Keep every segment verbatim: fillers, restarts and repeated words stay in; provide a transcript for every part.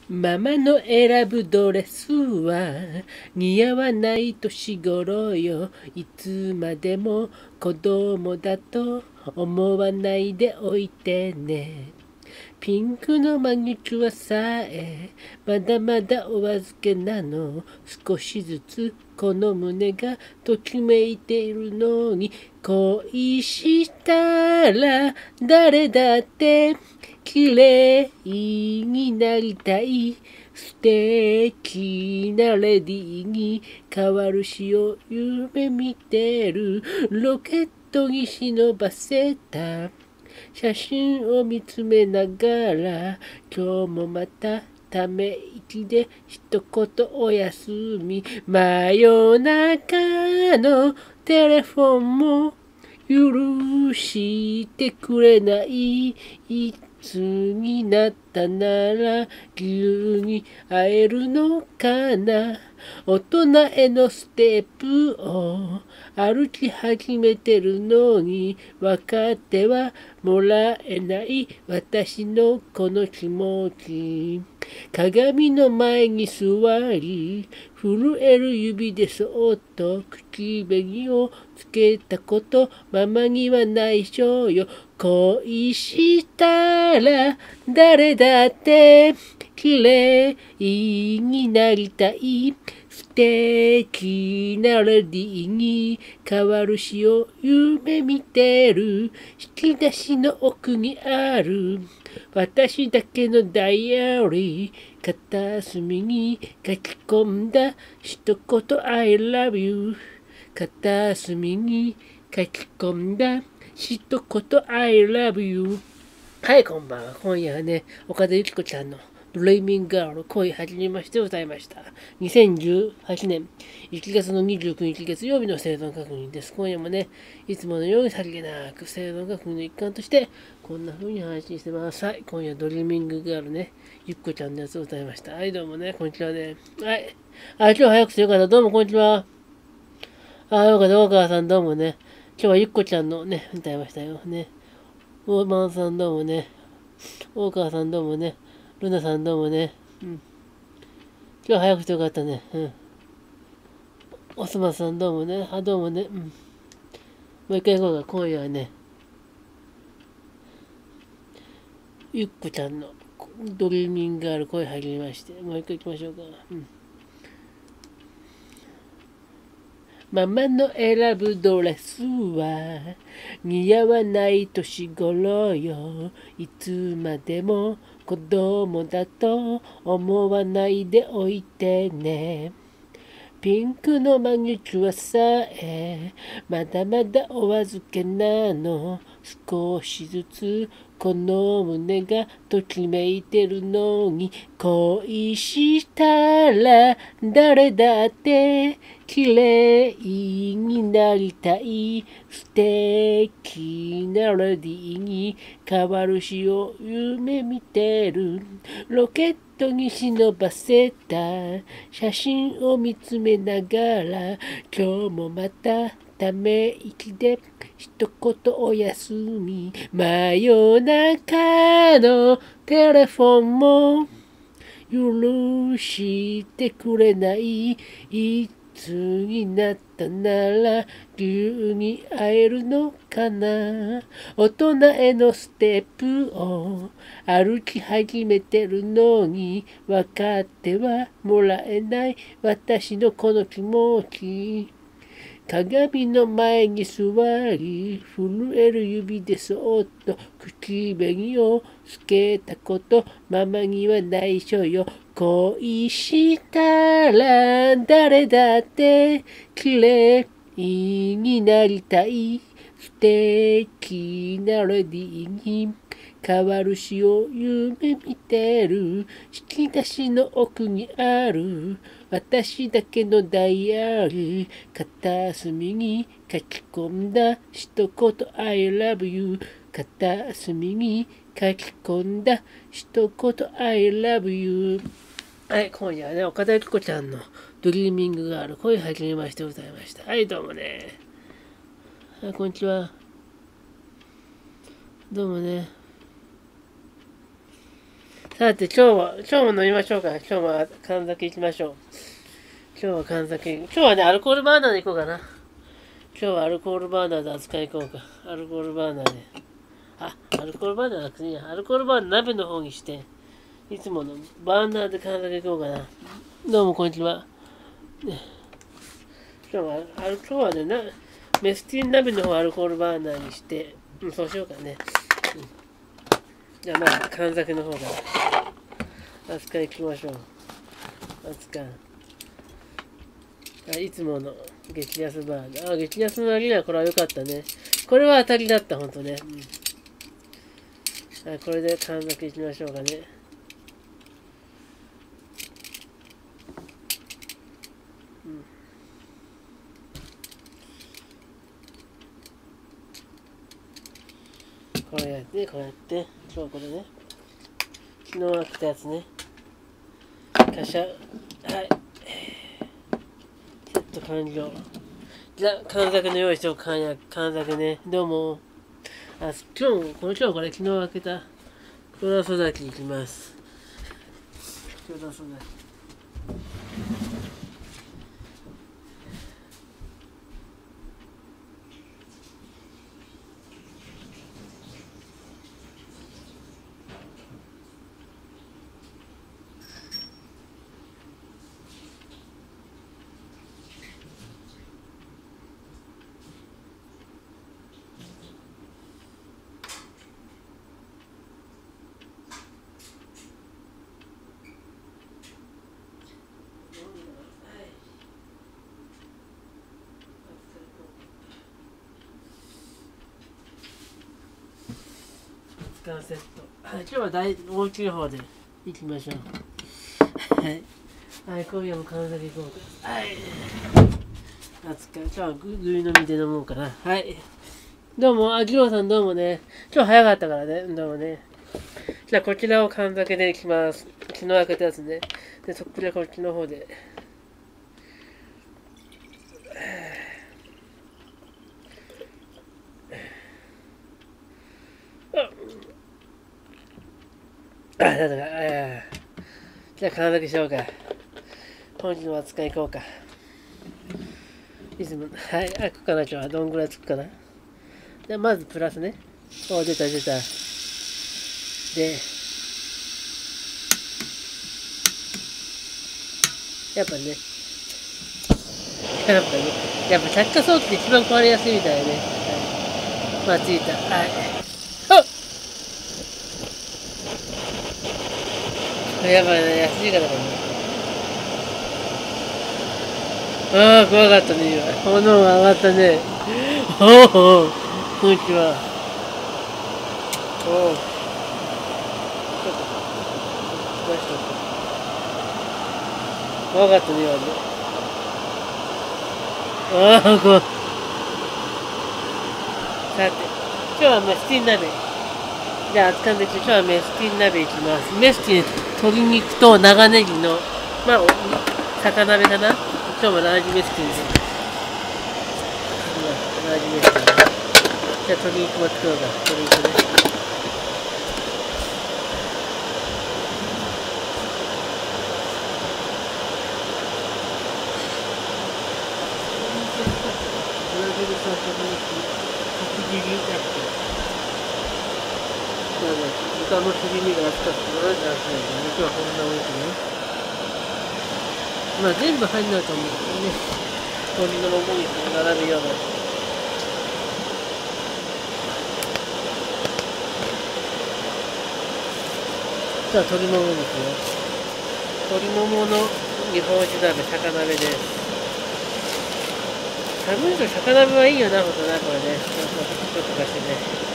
ママの選ぶドレスは似合わない年頃よ。いつまでも子供だと思わないでおいてね。ピンクのマニキュアさえまだまだお預けなの。少しずつこの胸がときめいているのに、恋したら誰だって綺麗になりたい。素敵なレディーに変わる日を夢見てる。ロケットに忍ばせた写真を見つめながら、今日もまたため息で一言おやすみ。真夜中のテレフォンも許してくれない。いつになったなら急に会えるのかな。大人へのステップを歩き始めてるのに分かってはもらえない私のこの気持ち。鏡の前に座り震える指でそっと口紅をつけたこと、ママには内緒よ。恋したら誰だって綺麗になりたい。素敵なレディーに変わる日を夢見てる。引き出しの奥にある私だけのダイアリー、片隅に書き込んだ一言 I love you。 片隅に書き込んだ一言 I love you。 はい、こんばんは。今夜はね、岡田由紀子ちゃんのドレイミングガール恋始めまして歌いました。にせんじゅうはちねんいちがつのにじゅうくにち月曜日の生存確認です。今夜もね、いつものようにさりげなく生存確認の一環としてこんな風に配信してます。はい、今夜ドリーミングガールね、ゆっこちゃんのやつを歌いました。はい、どうもね、こんにちはね。はい。あ、今日早くてよかった。どうもこんにちは。あ、よかった。大川さんどうもね。今日はゆっこちゃんのね、歌いましたよね。大間さんどうもね。大川さんどうもね。ルナさんどうもね。うん。今日早くてよかったね。うん。おすまさんどうもね。あ、どうもね。うん。もう一回行こうか。今夜はね、ゆっこちゃんのドリーミングガール声入りまして、もう一回行きましょうか。うん。ママの選ぶドレスは似合わない年頃よ。いつまでも子供だと思わないでおいてね。ピンクのマニキュアさえまだまだお預けなの。少しずつこの胸がときめいてるのに、恋したら誰だって綺麗になりたい。素敵なレディーに変わる日を夢見てる。ロケットに忍ばせた写真を見つめながら、今日もまたため息で一言おやすみ。真夜中のテレフォンも許してくれない。いつになったなら急に会えるのかな。大人へのステップを歩き始めてるのに分かってはもらえない私のこの気持ち。鏡の前に座り震える指でそっと口紅をつけたこと、ママには内緒よ。恋したら誰だって綺麗になりたい。素敵なレディーに変わる日を夢見てる。引き出しの奥にある私だけのダイアリー、片隅に書き込んだ一言 I love you。 片隅に書き込んだ一言 I love you。 はい、今夜はね、岡田由紀子ちゃんのドリーミングガール声始めまして歌いました。はい、どうもね。はい、こんにちは。どうもね。 さて、今日は、今日も飲みましょうか。今日も神崎行きましょう。今日は神崎、今日はね、アルコールバーナーで行こうかな。今日はアルコールバーナーで扱い行こうか。アルコールバーナーで。あ、アルコールバーナーなくていいや。アルコールバーナー鍋の方にして、いつものバーナーで神崎行こうかな。どうも、こんにちは。ね、今日は、ある今日はねな、メスティン鍋の方をアルコールバーナーにして、うん、そうしようかね。うん、じゃあまあ、神崎の方から扱い行きましょう。扱い。あ、いつもの激安バーナー。あ、激安の割にはこれは良かったね。これは当たりだった、ほんとね。うん、あ、これで神崎行きましょうかね。こうやって、こうやって、今日これね。昨日開けたやつね。カシャ。はい。セット完了。じゃあ、神崎の用意しよう。神崎ね。どうも。あ、今日も、この今日これ昨日開けた黒田育ちいきます。黒田育ち。セット。はい、今日は大大きい方で行きましょう。はい。はい、今夜も神崎行こうか。はい。扱い。今日はぐぐい飲みで飲もうかな。はい。どうも、あ、ギロさんどうもね。今日早かったからね。どうもね。じゃあ、こちらを神崎で行きます。昨日開けたやつね。で、そこでこっちの方で。あ、だから、あじゃあ、神崎しようか。本日の扱い行こうか。いつも、はい、開くかな、今日は。どんぐらいつくかな。じゃあ、まずプラスね。お、出た、出た。で、やっぱね、やっぱね、やっぱ着火装置って一番壊れやすいみたいね。はい、まあ、ついた。はい。あっ、やばいね、安いからかね。ああ、怖かったね、今。炎が上がったね。おお、こんにちは。おお。ちょっと、出しとく。怖かったね、今ね。ああ、怖い。さて、今日はメスティン鍋。じゃあ、扱うんで、今日はメスティン鍋いきます。メスティン、鶏肉と長ネギの、まあ、魚鍋かな。今日もラージメスティンで。ラージメスティン。じゃあ、鶏肉も作ろうか。鶏肉ね。豚の切り身が厚かったら、じゃあ、肉はこんな多いね。まあ、全部入んないと思うんですよね。鶏のもも肉が並ぶような。じゃあ、鶏もも肉よ。鶏ももの日本酒鍋、魚鍋です。寒いと魚鍋はいいよな、ほんとな、これね。ちょっとかしてね。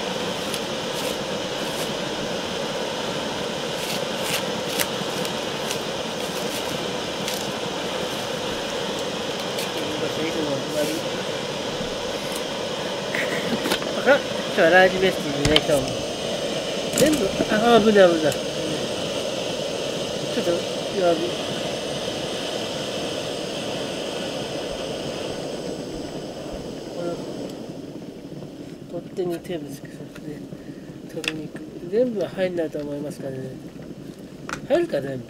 あ、今日はラージメスティンでね、今日も。全部、あ、危ない危ない。ちょっと弱火。取っ手に手ぶつけさせて、鶏肉。全部は入んないと思いますからね。 入るか全部。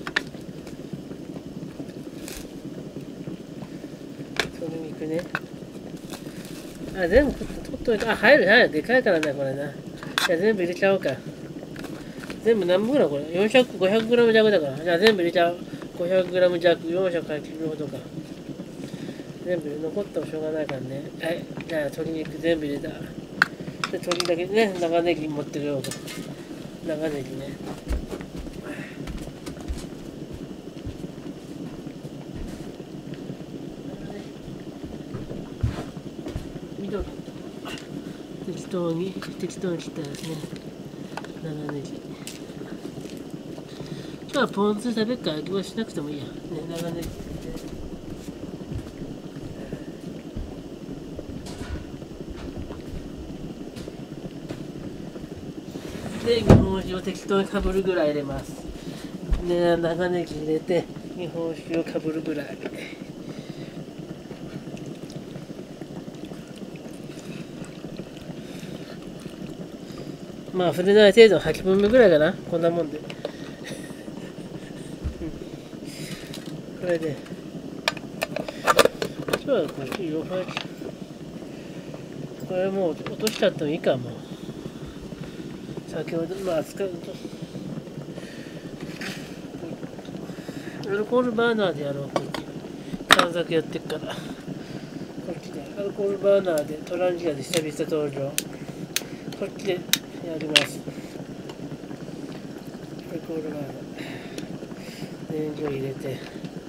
鶏肉ね。あ、全部取っといて。あ、入る入る。でかいからね、これな。じゃあ全部入れちゃおうか。全部何分ぐらいこれ ?よんひゃく、ごひゃくグラム 弱だから。じゃあ全部入れちゃう。ごひゃくグラム 弱、よんひゃくかけるほどか。全部残ってもしょうがないからね。はい。じゃあ鶏肉全部入れた。で、鶏だけね、長ネギ持ってるよ。長ネギね。緑。適当に、適当に切ったですね。長ネギ。今日はポン酢食べるから味はしなくてもいいや。ね、長ネギ。で、日本酒を適当にかぶるぐらい入れます。ね、長ネギ入れて、日本酒をかぶるぐらい。まあ、触れない程度のはちぶんめぐらいかな。こんなもんで。うん、これで。今日はこっちよんはい。これもう落としちゃってもいいかも。先ほど、まあ、使うと。アルコールバーナーでやろう、こっち。短冊やってっから。こっちで、アルコールバーナーで、トランジアで久々登場。こっちでやります。アルコールバーナー。燃料入れて。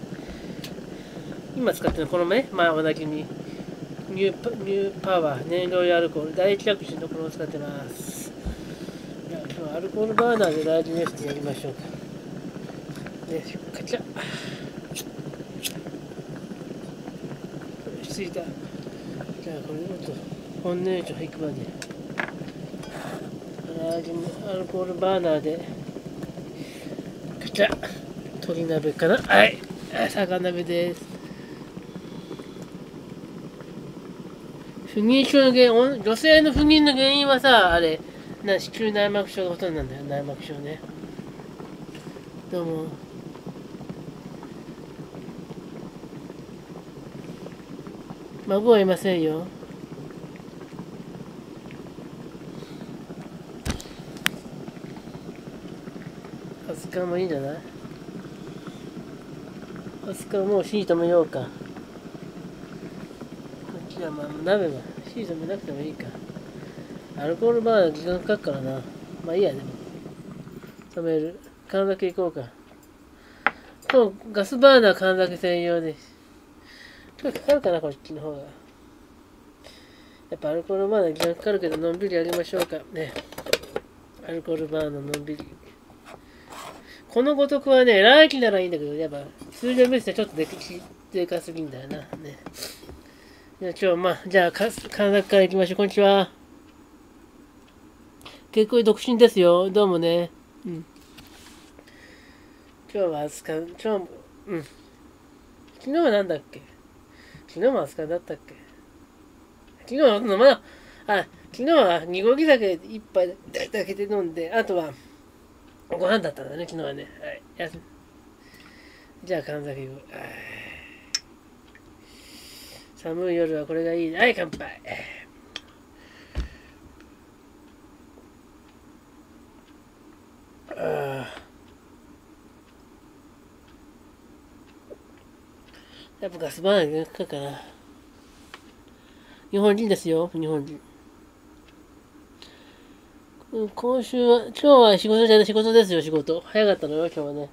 今使ってるのはこのね、まあ、おなじみ。ニューパ、ニューパワー、燃料アルコール、第一着手のこれを使ってます。じゃあ、今日はアルコールバーナーでラージ熱してやりましょうか。ね、カチャッ。ついた。じゃあ、これをと、本燃焼引くまで。ラージアルコールバーナーで、カチャッ。鶏鍋かな。はい。魚鍋です。不妊症の原因、女性の不妊の原因はさ、あれ、な子宮内膜症がほとんどなんだよ、内膜症ね。どうも。孫はいませんよ。アスカもいいんじゃない？アスカもう火止めようか。こっちはまあ鍋は火止めなくてもいいか。アルコールバーナー時間かかるからな。まあいいや、でも。止める。缶だけいこうか。このガスバーナー缶だけ専用です。ちょっとかかるかな、こっちの方が。やっぱアルコールバーナー時間かかるけど、のんびりやりましょうか。ね。アルコールバーナーのんびり。このごとくはね、来期ならいいんだけど、やっぱ通常ベースでちょっとででかすぎんだよな。ね。じゃあ今日はまあ、じゃあ、神崎から行きましょう。こんにちは。結構独身ですよ。どうもね。うん。今日は預か、今日も、うん。昨日はなんだっけ？昨日も預かだったっけ？昨日は、まだ、あ、昨日はに合酒一杯だけで飲んで、あとはご飯だったんだね、昨日はね。はい。休み。じゃあ、神崎行こう。寒い夜はこれがいい。はい、乾杯。あやっぱガスバーナーかかな。日本人ですよ、日本人。今週は、今日は仕事じゃない、仕事ですよ、仕事。早かったのよ、今日はね。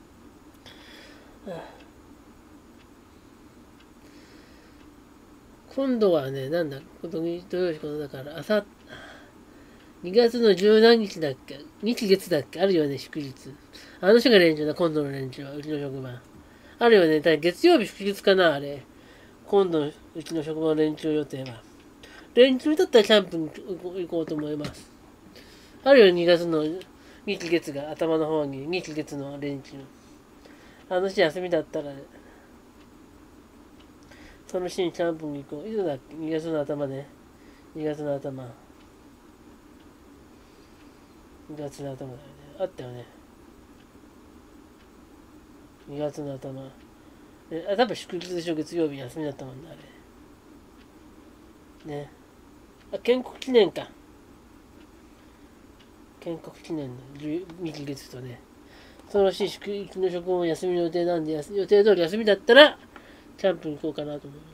今度はね、なんだ、土曜仕事だから、朝、にがつの十何日だっけ？日月だっけ？あるよね、祝日。あの人が連中だ、今度の連中は、うちの職場。あるよね、だ月曜日祝日かな、あれ。今度のうちの職場の連中予定は。連中だったらキャンプに行こうと思います。あるよ、にがつの日月が頭の方に、日月の連中。あの日休みだったら、ね、その日にキャンプに行こう。いつだっけ？ に 月の頭ね。にがつの頭。にがつの頭だよね。あったよね。 にがつの頭。え、あ、多分祝日でしょ、月曜日休みだったもんね、あれ。ね。あ、建国記念か。建国記念のにかげつとね。その日、祝日の職も休みの予定なんで、予定通り休みだったら、キャンプに行こうかなと思う。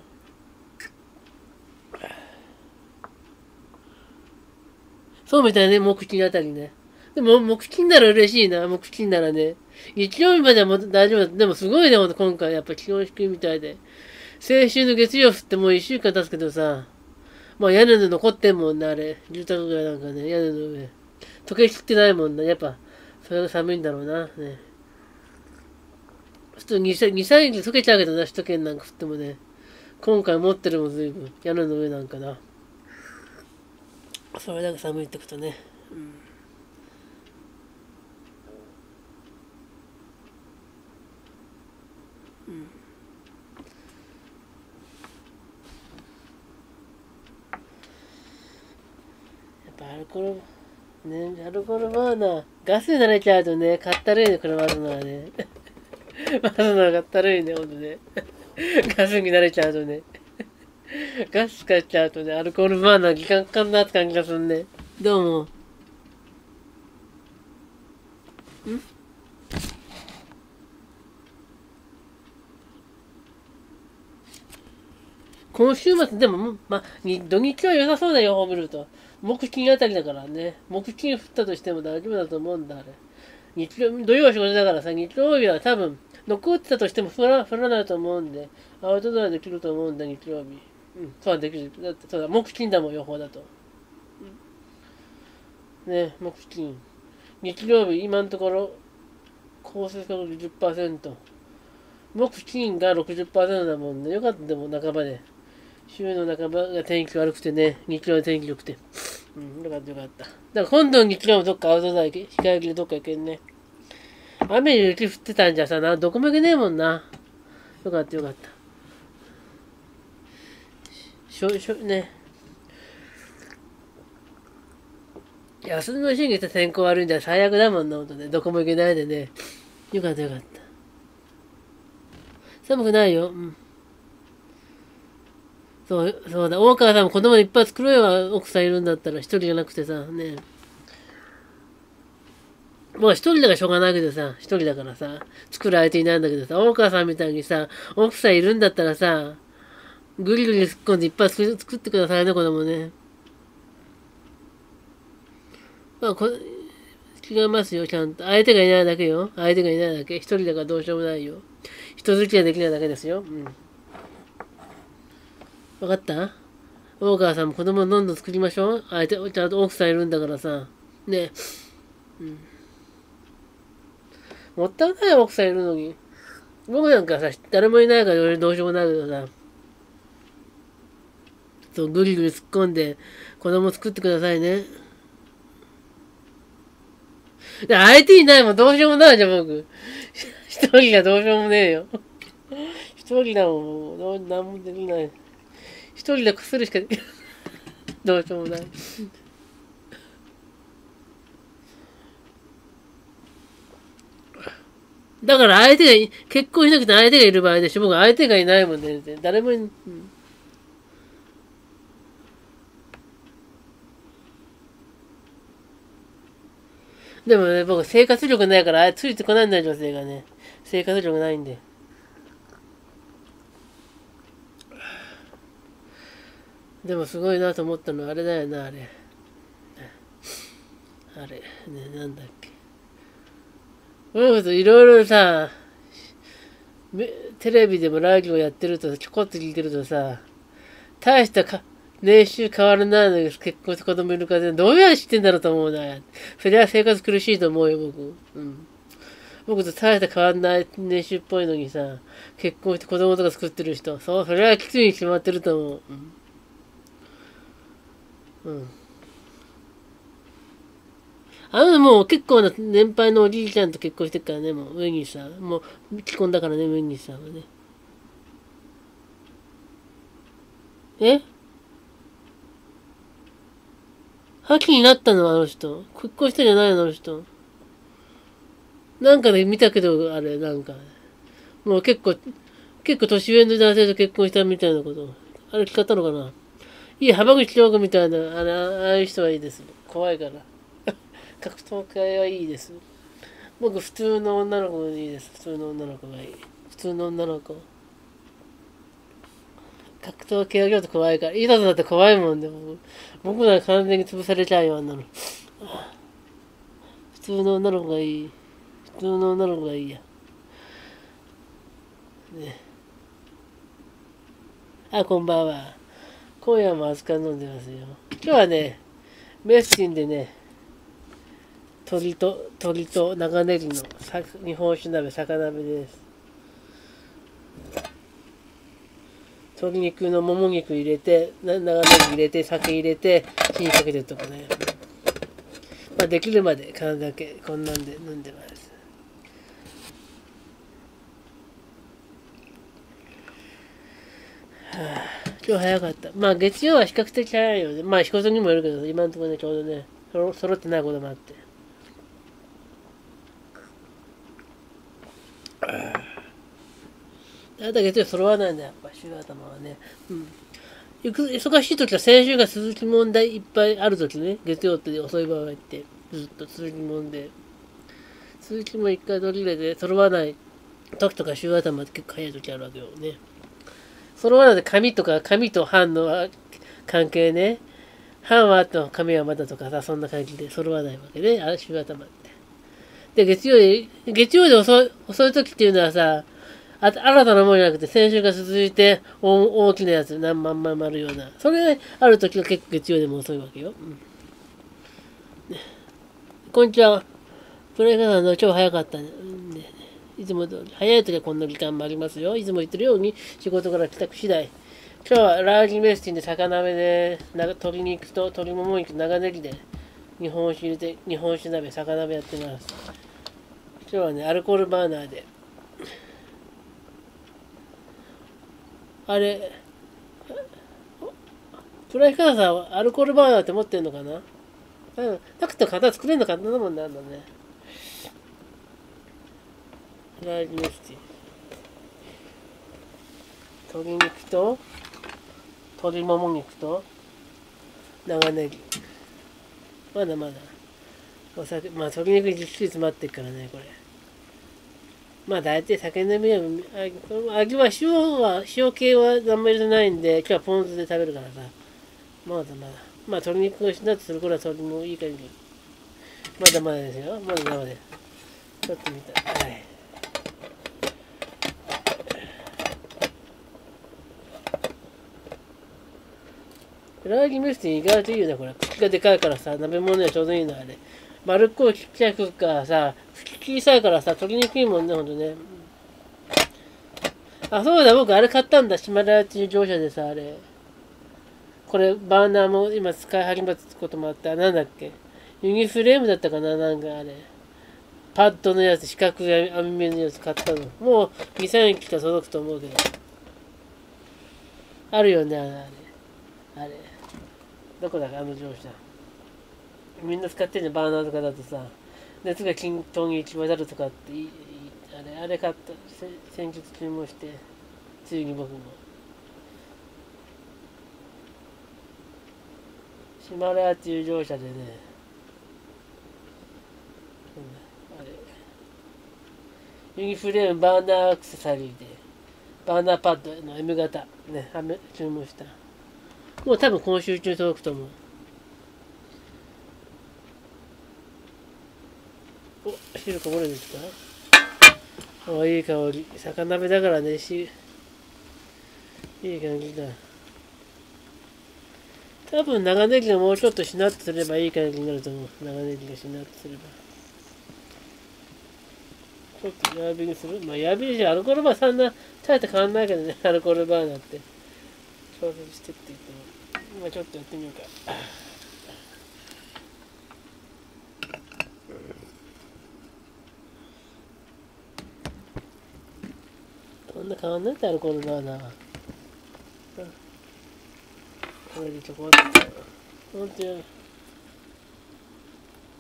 そうみたいね、木金あたりね。でも、木金なら嬉しいな、木金ならね。日曜日まではもう大丈夫だ。でもすごいね、今回やっぱ気温低いみたいで。先週の月曜降ってもう一週間経つけどさ、まあ屋根の残ってんもんね、あれ。住宅街なんかね、屋根の上。溶けきってないもんな、やっぱ、それが寒いんだろうな、ね。普通に、に、さんにち溶けちゃうけどな、首都圏なんか降ってもね。今回持ってるもん随分、屋根の上なんかな。それだけ寒いってことね。うん。うん。やっぱアルコール、ね、アルコールバーナー、ガスに慣れちゃうとね、かったるいね、車回すのはね。回すのはかったるいね、ほんとね。ガスに慣れちゃうとね。ガス使っちゃうとね、アルコールバーナー、時間かかんなって感じがするね。どうも。ん今週末、でも、ま、土日は良さそうだよ、ホームルート。木金あたりだからね。木金降ったとしても大丈夫だと思うんだ、あれ。日曜、土曜は仕事だからさ、日曜日は多分、残ってたとしても降ら降らないと思うんで、アウトドアできると思うんだ、日曜日。うん、そうできる。だって、そうだ、木金だもん、予報だと。うん、ね、木金。日曜日、今のところ、降水確率じゅっパーセント。木金がろくじゅっパーセントだもんね。よかった、でも半ばで。週の半ばが天気悪くてね、日曜の天気良くて。うん、よかったよかった。だから今度の日曜もどっかアウトドア行け、日帰りでどっか行けんね。雨に雪降ってたんじゃさ、な、どこも行けねえもんな。よかったよかった。しょ、しょ、ね。休みの日に来た天候悪いんじゃ最悪だもんな、ほんとね。どこも行けないでね。よかったよかった。寒くないよ。うん。そう、そうだ。大川さんも子供いっぱい作ろうよ、奥さんいるんだったら。一人じゃなくてさ、ね。まあ一人だからしょうがないけどさ、一人だからさ、作る相手いないんだけどさ、大川さんみたいにさ、奥さんいるんだったらさ、ぐりぐり突っ込んでいっぱい作作ってくださいね、子供ね。まあこ、違いますよ、ちゃんと。相手がいないだけよ。相手がいないだけ。一人だからどうしようもないよ。人付き合いできないだけですよ。うん。わかった？大川さんも子供どんどん作りましょう。相手、ちゃんと奥さんいるんだからさ。ね。うん。もったいない奥さんいるのに。僕なんかさ、誰もいないから俺どうしようもないけどさ。そう、ぐりぐり突っ込んで、子供作ってくださいね。で相手いないもんどうしようもないじゃん、僕。一人がどうしようもねえよ。一人だもん、もう、なんもできない。一人でくするしかできない。どうしようもない。だから相手が、結婚しなくて相手がいる場合でしょ。僕相手がいないもんね。誰も、うん、でもね、僕生活力ないからついてこないんだよ、女性がね。生活力ないんで。でもすごいなと思ったのはあれだよな、あれ。あれ、ね、なんだっけ。いろいろさ、テレビでもラジオやってるとちょこっと聞いてるとさ、大したか年収変わらないのに結婚して子供いるかでどうやって知ってんだろうと思うな。それは生活苦しいと思うよ、僕。うん。僕と大した変わらない年収っぽいのにさ、結婚して子供とか作ってる人。そう、それはきついに決まってると思う。うん。うん。あのもう結構な年配のおじいちゃんと結婚してるからね、もう、ウェギーさん。もう、既婚だからね、ウェギーさんはね。え覇気になったのはあの人。結婚したじゃないの、あの人。なんかで見たけど、あれ、なんか。 もう結構、結構年上の男性と結婚したみたいなこと。あれ聞かったのかな。いい、浜口京子みたいな、あれ、ああいう人はいいです。怖いから。格闘家はいいです。僕、普通の女の子がいいです。普通の女の子がいい。普通の女の子。格闘系はちょっと怖いから。いざとなって怖いもんで、僕。僕なら完全に潰されちゃうよ、あんなの。普通の女の子がいい。普通の女の子がいいや。ね。あ、こんばんは。今夜も熱燗飲んでますよ。今日はね、メスティンでね、鶏と、鶏と長ネギの日本酒鍋、酒鍋です。鶏肉のもも肉入れて、長ネギ入れて、酒入れて、火にかけてとかね。まあ、できるまで缶だけ、こんなんで飲んでます。はあ、今日早かった。まあ、月曜は比較的早いよね。まあ、仕事にもよるけど、今のところね、ちょうどね、揃ってないこともあって。だいたい月曜揃わないんだ、やっぱ、週頭はね。うん。忙しい時は先週が続き問題いっぱいある時ね、月曜って遅い場合って、ずっと続き問題。続きも一回取り入れて、揃わない時とか週頭って結構早い時あるわけよね。揃わないで紙とか、紙と版の関係ね。版はあっても紙はまだとかさ、そんな感じで揃わないわけね、あ週頭って。で、月曜で、月曜で遅い、遅い時っていうのはさ、あ新たなものじゃなくて、先週が続いて大大きなやつ、何万枚もあるような。それがある時は結構月曜でも遅いわけよ。うん、こんにちは。プレイガーの超早かったね。うんね、いつも通り。早い時はこんな時間もありますよ。いつも言ってるように仕事から帰宅次第。今日はラージメスティンで魚鍋で、鶏肉と鶏もも肉、長ネギで日本酒入れて、日本酒鍋、魚鍋やってます。今日はね、アルコールバーナーで。あれ、プライカーさんはアルコールバーナーって持ってんのかな。うん。なくて型作れるの簡単なもんなんだね。ラージメスティン。鶏肉と、鶏もも肉と、長ネギ。まだまだ。お酒、まあ鶏肉じっくり詰まってるからね、これ。まあ大体酒飲みは、味は塩は、塩系はあんまり入れないんで、今日はポン酢で食べるからさ。まだまだ。まあ鶏肉をしなとする頃は鶏もいい感じ。まだまだですよ。まだまだです。ちょっと見た。はい。ラーギメスティン意外といいよね、これ。口がでかいからさ、鍋物にはちょうどいいの、あれ。丸っこいちっちゃいクッカーさ、口小さいからさ、取りにくいもんね、ほんとね。あ、そうだ、僕あれ買ったんだ。島田屋っていう乗車でさ、あれ。これ、バーナーも今使い始めたこともあった。なんだっけ。ユニフレームだったかな、なんかあれ。パッドのやつ、四角い網目のやつ買ったの。もうに、さんえきか届くと思うけど。あるよね、あれ。あれ。どこだか、あの乗車。みんな使ってんね、バーナーとかだとさ。熱が均等に行き渡るとかっていい、あれ、あれ買った。先日注文して、ついに僕も。島田屋っていう乗車でね、あれ、ユニフレームバーナーアクセサリーで、バーナーパッドの エム 型、ね、注文した。もう多分今週中届くと思う。お、汁こぼれですか。お、いい香り。魚鍋だからね、し、いい感じだ。多分長ネギがもうちょっとしなっとすればいい感じになると思う。長ネギがしなっとすれば。ちょっと弱火にする。まあ弱火にしアルコールバーそんな大して変わんないけどね、アルコールバーなんて。調節してって言っても。今ちょっとやってみようか。こんな変わんないってアルコールバーナーは。これでちょこっと。ほんとや。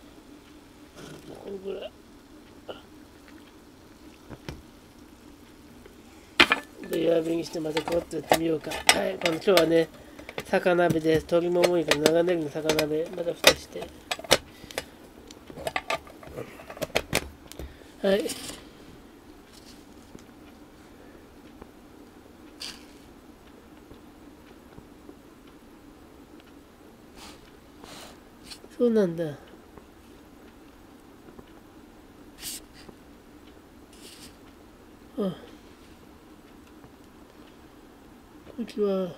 これぐらい。 で弱火にしてまたコロッとやってみようか。はい、この今日はね、魚鍋です。鶏もも肉の長ネギの魚鍋、また蓋して。はい。そうなんだ。うん。こんにちは。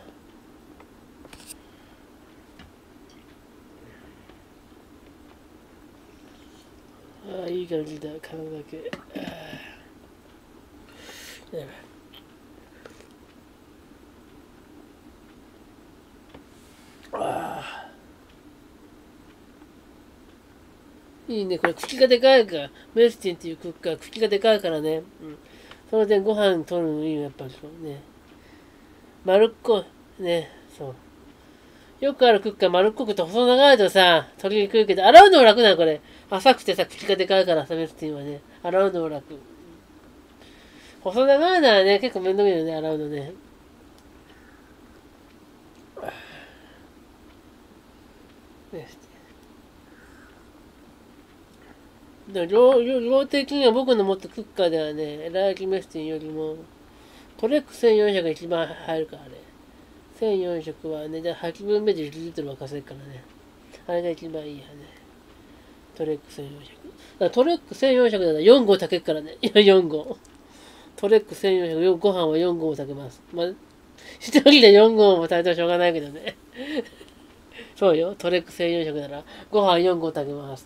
ああ、いい感じだ。体だけ。ああ。やばい。ああ。いいね。これ口がでかいから。メルティンっていうクッカー、口がでかいからね。うん。それでご飯取るのいいよ、やっぱりそうね。丸っこい。ね。そう。よくあるクッカー丸っこくて細長いとさ、取りにくいけど、洗うのも楽なの、これ。浅くてさ、口がでかいからさ、メルティンはね。洗うのも楽。細長いのはね、結構めんどくさいよね、洗うのね。でも量量的には僕の持ったクッカーではね、ラーキメスティンよりも、トレックせんよんひゃくが一番入るからね。せんよんひゃくはね、じゃあはちぶんめでいちリットルは稼ぐからね。あれが一番いいやね。トレックせんよんひゃく。だからトレックせんよんひゃくだったらよん号炊けるからね。いや、よん号。トレックせんよんひゃく、ご飯はよん号炊けます。まあ、一人でよん号も炊いてもしょうがないけどね。そうよ。トレックせんよんひゃくなら、ご飯よん号炊けます。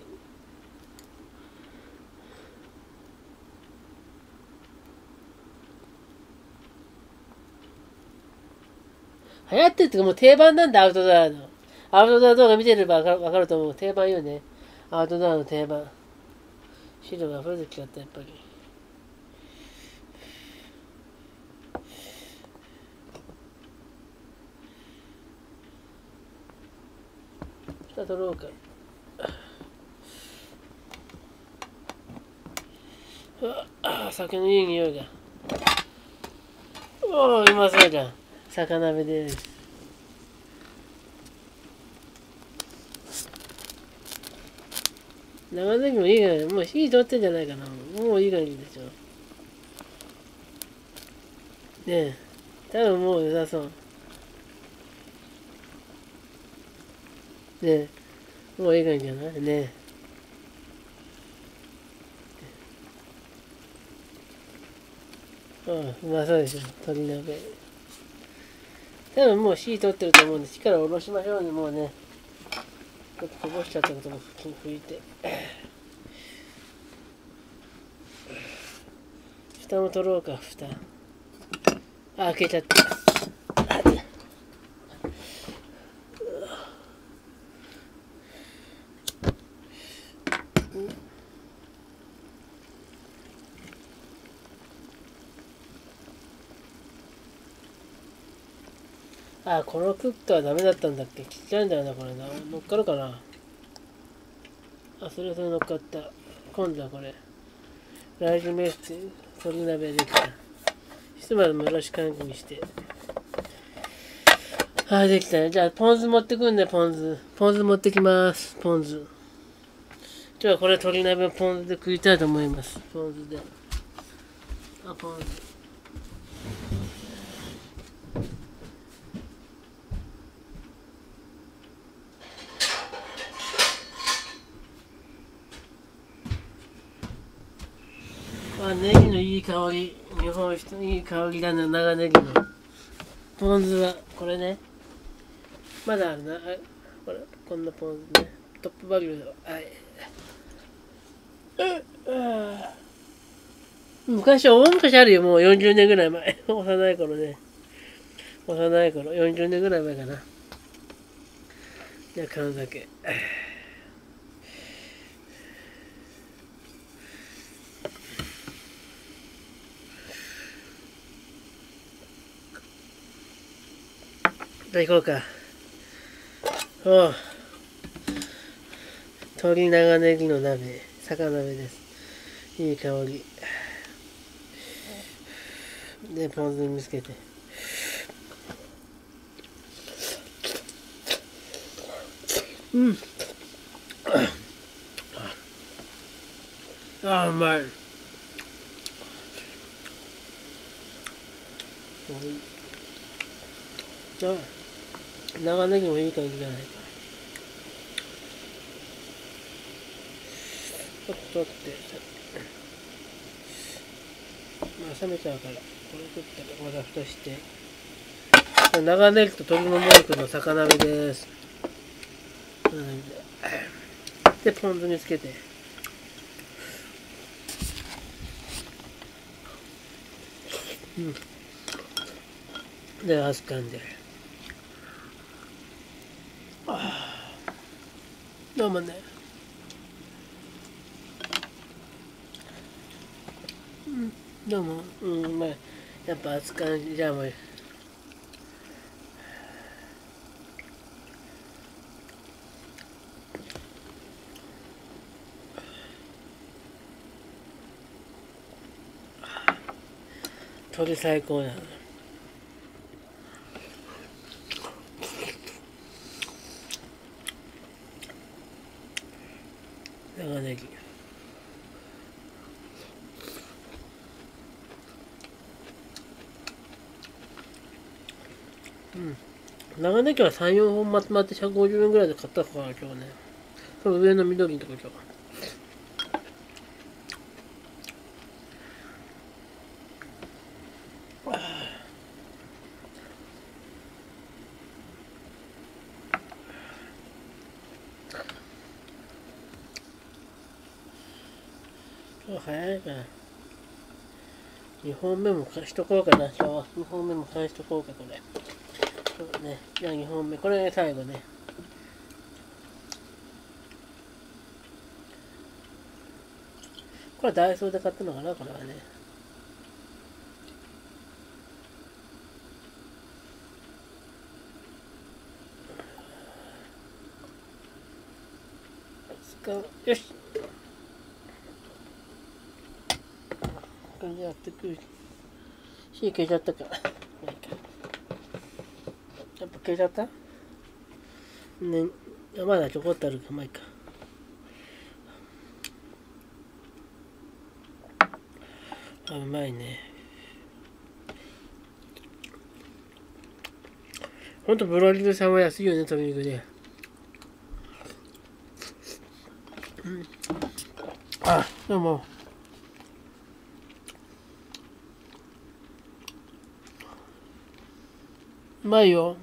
流行ってるっていうかもう定番なんだ、アウトドアの。アウトドア動画見てればわかるわかると思う。定番よね。アウトドアの定番。白が溢れてきちゃった、やっぱり。蓋取ろうか。ああ、酒のいい匂いが。おお、うまそうじゃん。魚鍋です。長ネギもいい感じ。もう火通ってんじゃないかな。もういい感じでしょ。ねえ。多分もう良さそう。ねえ。もういい感じじゃないねえ。うん、うまそうでしょ。鶏鍋。多分もう火通ってると思うんで、火から下ろしましょうね、もうね。ちょっとこぼしちゃったことも拭いて。蓋も取ろうか、蓋。あ、開けちゃった。あ、このクッカーダメだったんだっけ？ちっちゃいんだよな、これな。乗っかるかな？あ、それそれ乗っかった。今度はこれ。ライスメッセ鶏鍋できた。ひとまず蒸らし換気にして。はい、できたね。じゃあ、ポン酢持ってくんで、ポン酢。ポン酢持ってきます。ポン酢。今日はこれ鶏鍋をポン酢で食いたいと思います。ポン酢で。あ、ポン酢。あ、ネギのいい香り。日本酒のいい香りだね、長ネギの。ポン酢は、これね。まだあるな。あ、これ、こんなポン酢ね。トップバリューだ。はい。昔、大昔あるよ。もうよんじゅうねんぐらい前。幼い頃ね。幼い頃。よんじゅうねんぐらい前かな。じゃあ、缶酒。じゃあ行こうか。おう。鶏長ネギの鍋。魚鍋です。いい香り。 でポン酢につけて。うん。ああ、うまい。じゃあ長ネギもいい感じじゃないか。ちょっとってまあ冷めちゃうから、これ食ったらまた蓋して。長ネギと鶏もも肉の魚鍋です。でポン酢につけて。うん。であすかんで。どうもね。うん、どうも。うん、まあ、やっぱ熱燗じゃあもう。鶏最高なの。長ネギ。うん。長ネギはさん、よんほんまとまってひゃくごじゅうえんぐらいで買ったから、今日ね。その上の緑のとこ今日。今日早いから。にほんめも返しとこうかな、今日は。にほんめも返しとこうか、これ。そうね。じゃあにほんめ。これ最後ね。これダイソーで買ったのかな、これはね。よし。これでやってくる。火消えちゃったか。やっぱ消えちゃったね。まだちょこっとあるか、まあいいか。あ、うまいね。ほんとブラジル産は安いよね、鶏肉ね。うん。あ、どうも。うまいよ。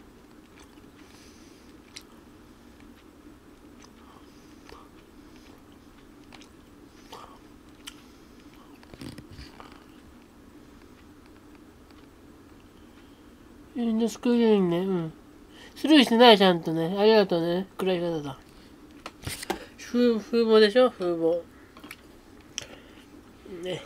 みんなスクリーンね。うん。スルーしてない、ちゃんとね。ありがとうね。暗い方だ。風、風貌でしょ、風貌。ね。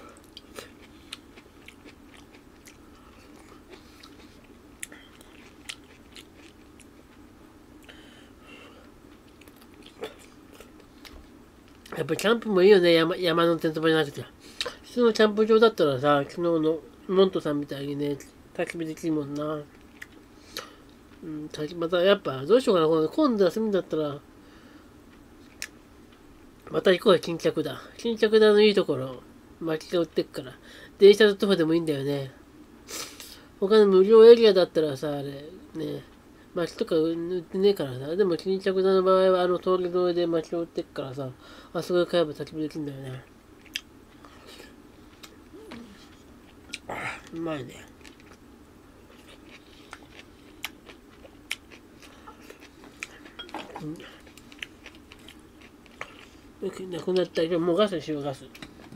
やっぱキャンプもいいよね、山、山のテント場じゃなくて。普通のキャンプ場だったらさ、昨日のモントさんみたいにね、焚き火できるもんな。うん、またやっぱどうしようかな、この今度休みだったら、また行こうよ、巾着田。巾着田のいいところ、薪が売ってっから。電車のとこでもいいんだよね。他の無料エリアだったらさ、あれ、ね、薪とか売ってねえからさ。でも巾着田の場合は、あの通り沿いで薪を売ってっからさ、あそこで買えば焚き火できるんだよね。うまいね。うん、なくなったら、もうガスにしよう、ガス。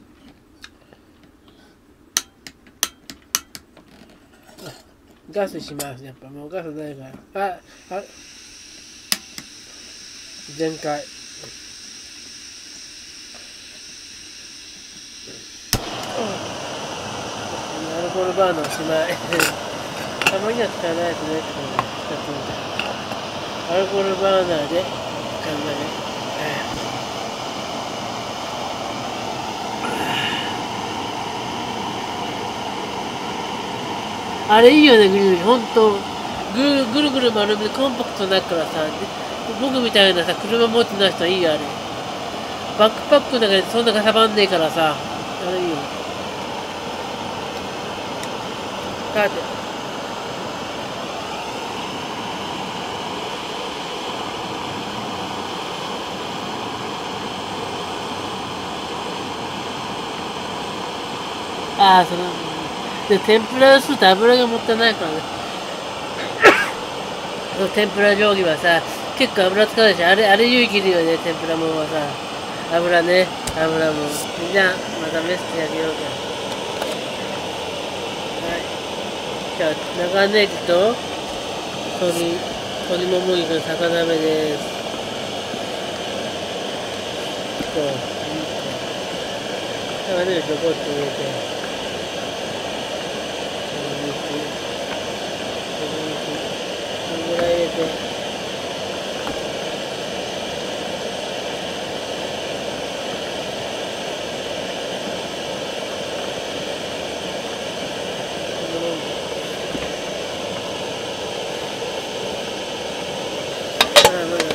ガスします。やっぱもうガスないから。あ、あ、全開。アルコールバーナーしまい。たまには使わないとね、使ってみた。アルコールバーナーで使うんだね。 あれいいよね、グリグリ。ほんと、ぐるぐるぐる丸めてコンパクトになるからさ、僕みたいなさ、車持ってない人はいいよ、あれ。バックパックの中でそんなかさばんねえからさ、あれいいよ。さて。ああ、その、で、天ぷらすると油がもったいないからね。その天ぷら定規はさ、結構油使うでしょ。あれ、あれ勇気いるよね、天ぷらもんはさ。油ね、油もん。じゃあ、またメステあげようか。はい。じゃあ、長ネギと、鶏、鶏もも肉の魚鍋です。こう、長ネギちょこっと入れて。これぐらい入れて、ああ、まだ、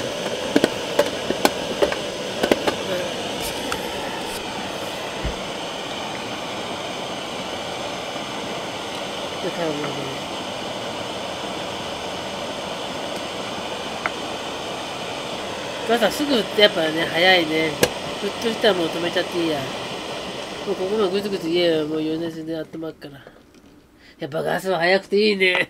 で、多分ね、ガサすぐってやっぱね、早いね。ふっとしたらもう止めちゃっていいや。もうここもぐつぐつ言えよ。もう余熱で温まっから。やっぱガスは早くていいね。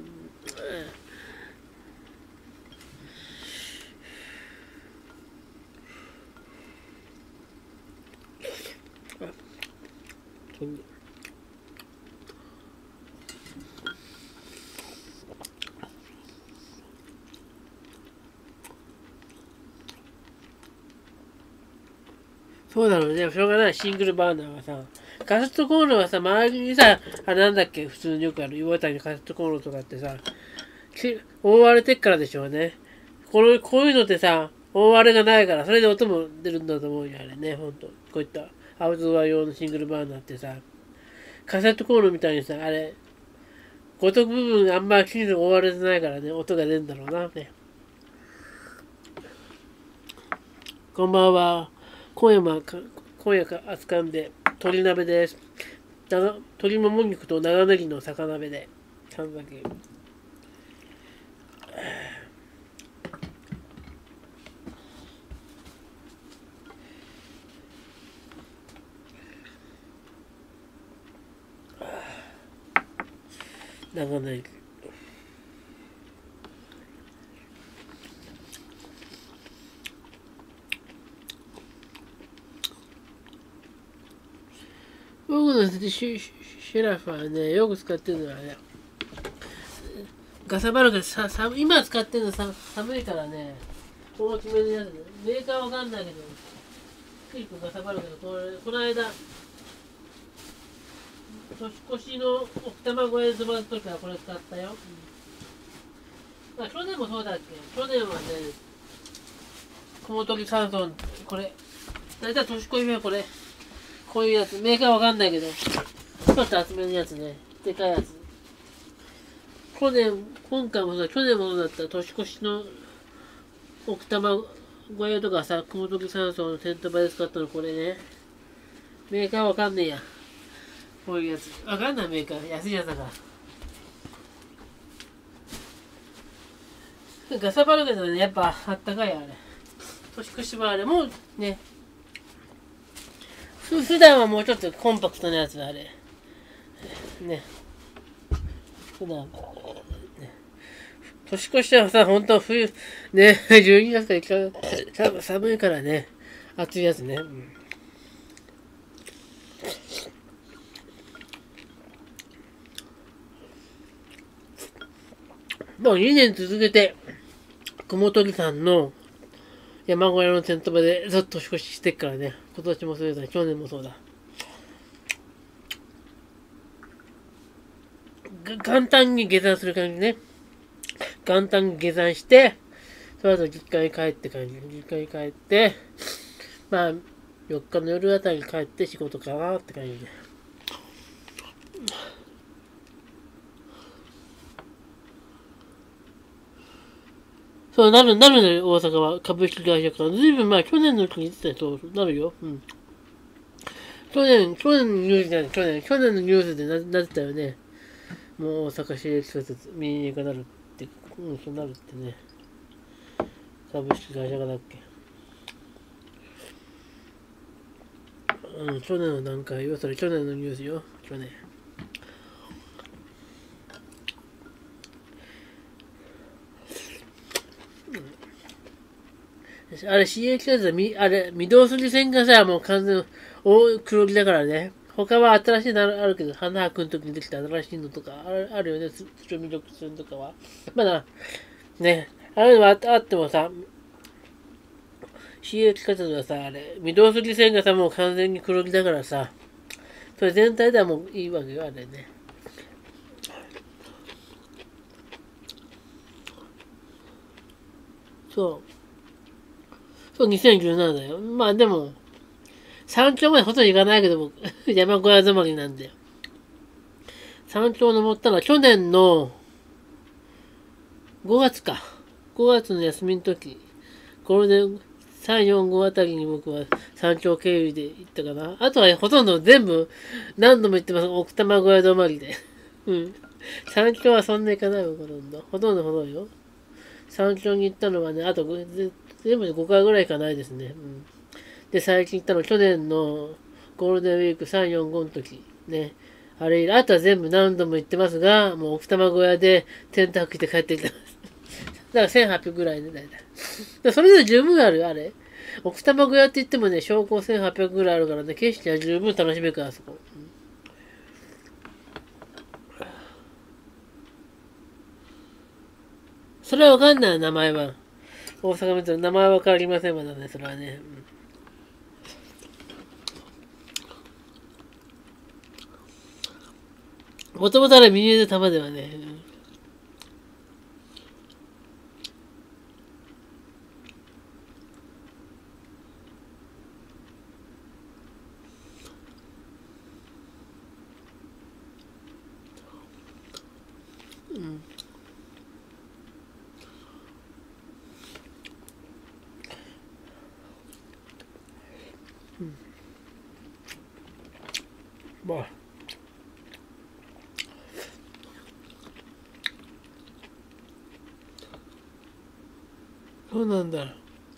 そうなのね。しょうがない。シングルバーナーはさ。カセットコンロはさ、周りにさ、あれなんだっけ、普通によくある、岩谷のカセットコンロとかってさ、覆われてっからでしょうね。この、こういうのってさ、覆われがないから、それで音も出るんだと思うよ、あれね、ほんと。こういったアウトドア用のシングルバーナーってさ、カセットコンロみたいにさ、あれ、ごとく部分あんまりきちんと覆われてないからね、音が出るんだろうな、ね。こんばんは。今夜も、今夜か扱うんで、鶏鍋です。鶏もも肉と長ネギの魚鍋で、さんだけ。長ネギ。僕のシュシュラフはね、よく使ってるのはね、ガサバルクさ、さ今使ってるのさ寒いからね、大きめのやつね。メーカーわかんないけど、結構ガサバルクのこれ、この間、年越しの奥多摩小屋で飛ばすときはこれ使ったよ。うん、あ、去年もそうだっけ。去年はね、雲取り山村、これ、だいたい年越しはこれ、こういうやつ、メーカーわかんないけど、ちょっと厚めのやつね、でかいやつ。去年、今回もさ、去年もそうだった年越しの奥多摩小屋とかさ、雲取り山荘のテント場で使ったのこれね。メーカーわかんねえや。こういうやつ。わかんないメーカー。安いやつだから。ガサバルケだね、やっぱあったかいあれ。年越しはあれ、もうね、普段はもうちょっとコンパクトなやつだあれ。ね。普段は、ね。年越しはさ、ほんと冬、ね、じゅうにがつからいっかげつ、寒いからね、暑いやつね。うん、もうにねん続けて、雲取さんの山小屋のテント場でずっと年越ししてっからね。今年もそうだ、去年もそうだ。簡単に下山する感じね。元旦下山して、その後実家に帰って感じ。実家に帰って、まあ、よっかの夜あたりに帰って仕事かなって感じで。 そう、なる、なるね、大阪は。株式会社から。ずいぶん前、去年のうちに言ってたよ。そう、なるよ。うん。去年、去年のニュースじゃない、去年、去年のニュースでな、なってたよね。もう大阪市営地下鉄、民営化なるって、うん、そうなるってね。株式会社がだっけ。うん、去年の段階よ。それ去年のニュースよ。去年。あれ シーエー 地下鉄はみ、あれ、御堂筋線がさ、もう完全大黒木だからね。他は新しいのあるけど、花博の時にできた新しいのとかあるあるよね。鶴見緑線とかは。まだ、ね、あれはあってもさ、シーエー 地下鉄はさ、あれ、御堂筋線がさ、もう完全に黒木だからさ、それ全体ではもういいわけよ、あれね。そう。そう、にせんじゅうななだよ。まあでも、山頂までほとんど行かないけど、僕、山小屋止まりなんで。山頂登ったのは去年のごがつか。ごがつの休みの時、ゴールデンさん、よん、ごあたりに僕は山頂経由で行ったかな。あとはほとんど全部何度も行ってます。奥多摩小屋止まりで。うん。山頂はそんな行かないよ、ほとんど。ほとんどほとんどよ。山頂に行ったのはね、あと全部でごかいぐらいしかないですね。うん、で、最近行ったの、去年のゴールデンウィークさん、よん、ごの時。ね。あれ、あとは全部何度も行ってますが、もう奥多摩小屋でテント泊して帰ってきてます。だからせんはっぴゃくぐらいね、だいたい。それで十分あるよ、あれ。奥多摩小屋って言ってもね、標高せんはっぴゃくぐらいあるからね、景色は十分楽しめるから、あそこ。うん、それはわかんない、名前は。大阪メトロ、名前はわかりません、まだね、それはね。もともとあれ、ミニエで玉ではね。うん。うん。まあ。そうなんだ。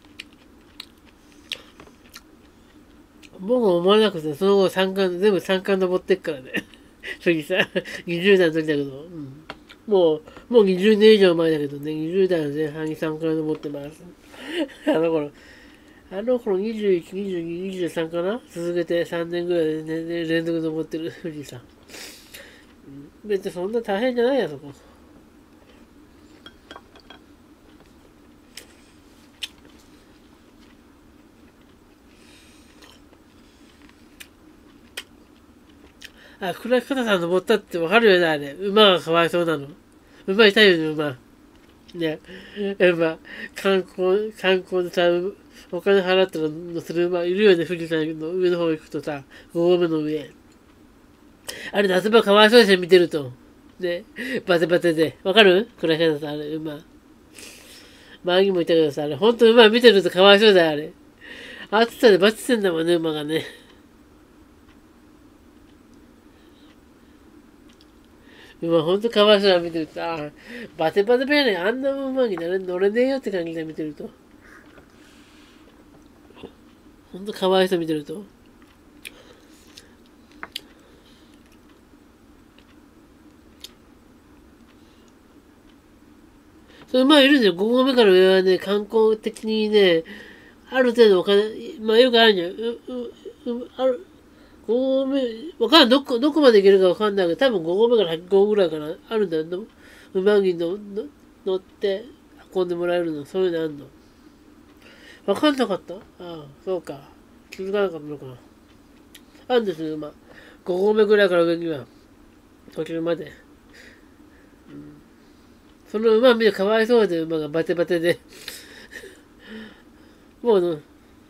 僕も思わなくて、その後三冠、全部三冠登ってっからね。次さ、にじゅう代の時だけど、うん、もう、もうにじゅうねん以上前だけどね、にじゅう代の前半に三冠登ってます。あの頃、あの頃にじゅういち、にじゅうに、にじゅうさんかな続けてさんねんぐらいで、ね、連続登ってる富士山。うん、別にそんな大変じゃないや、そこ。あ、倉方さん登ったってわかるよね、あれ。馬がかわいそうなの。馬いたよね、馬。ね。馬。観光、観光でさ、お金払ったら乗せる馬いるよね、富士山の上の方行くとさ、ご合目の上。あれ、夏場かわいそうですよ、見てると。ね。バテバテで。わかる倉方さん、あれ、馬。周りにもいたけどさ、あれ、ほんと馬見てるとかわいそうだよ、あれ。暑さでバチってんだもんね、馬がね。馬ほんとかわいそうな見てると、ああ、バテバテペアね、あんな馬に乗れねえよって感じで見てると。ほんとかわいそう見てると。それまあいるんだよ。ご合目から上はね、観光的にね、ある程度お金、まあよくあるんだよ。う、う、う、ある、ご合目、わかんない。どこ、どこまで行けるかわかんないけど、多分ご合目からはち合ぐらいかな。あるんだよ。の馬にのの乗って運んでもらえるの。そういうのあるの。わかんなかったああ、そうか。気づかなかったのかな。あるんですよ、馬。ご合目ぐらいから上には。途中まで。その馬見てかわいそうで、馬がバテバテで。もう、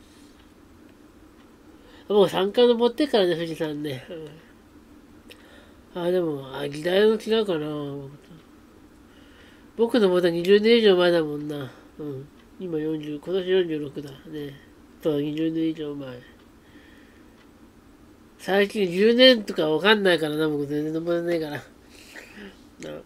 もう三冠登ってからね、富士山ね。うん、あ、でも、あ、時代も違うかな。僕のまたにじゅうねん以上前だもんな。 うん。今よんじゅう、今年よんじゅうろくだね。とにじゅうねん以上前。最近じゅうねんとかわかんないからな、僕全然登れないから。な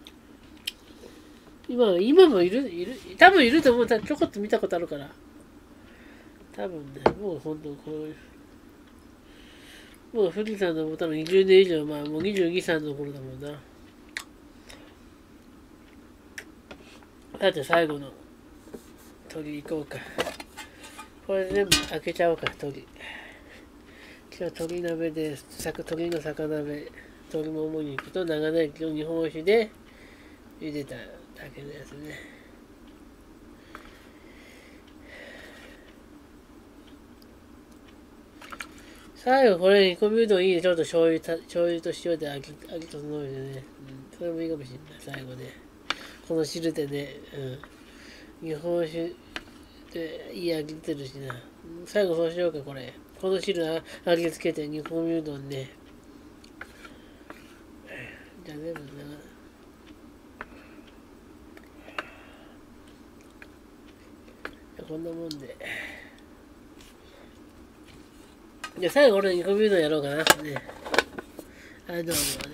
今、今もいる、いる、多分いると思う。ちょこっと見たことあるから。多分ね、もう本当こういう。もう富士山登ったのにじゅうねん以上、まあもうにじゅうにさいの頃だもんな。だって最後の鳥行こうか。これ全部開けちゃおうか、鳥。今日鳥鍋で、鳥の魚鍋、鳥もも肉と長ネギを日本酒で茹でただけのやつね。最後これ煮込みうどんいいね。ちょっと醤油た醤油と塩で味味整えてね、うん。それもいいかもしれない。最後ね。この汁でね、うん。日本酒でいい味出てるしな。最後そうしようか、これ。この汁味付けて煮込みうどんね。じゃあ全部な。こんなもんで。じゃあ最後俺煮込みうどんやろうかな。ね。はい、どうもね。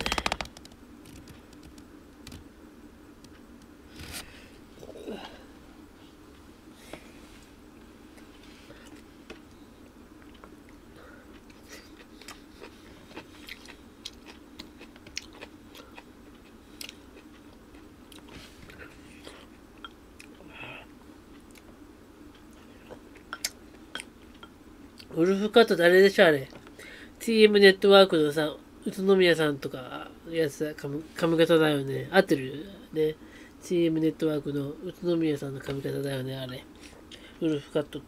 ウルフカット誰でしょあれ。ティーエム ネットワークのさ、宇都宮さんとか、やつだ、髪髪型だよね。合ってるね。ティーエム ネットワークの宇都宮さんの髪型だよね、あれ。ウルフカットって。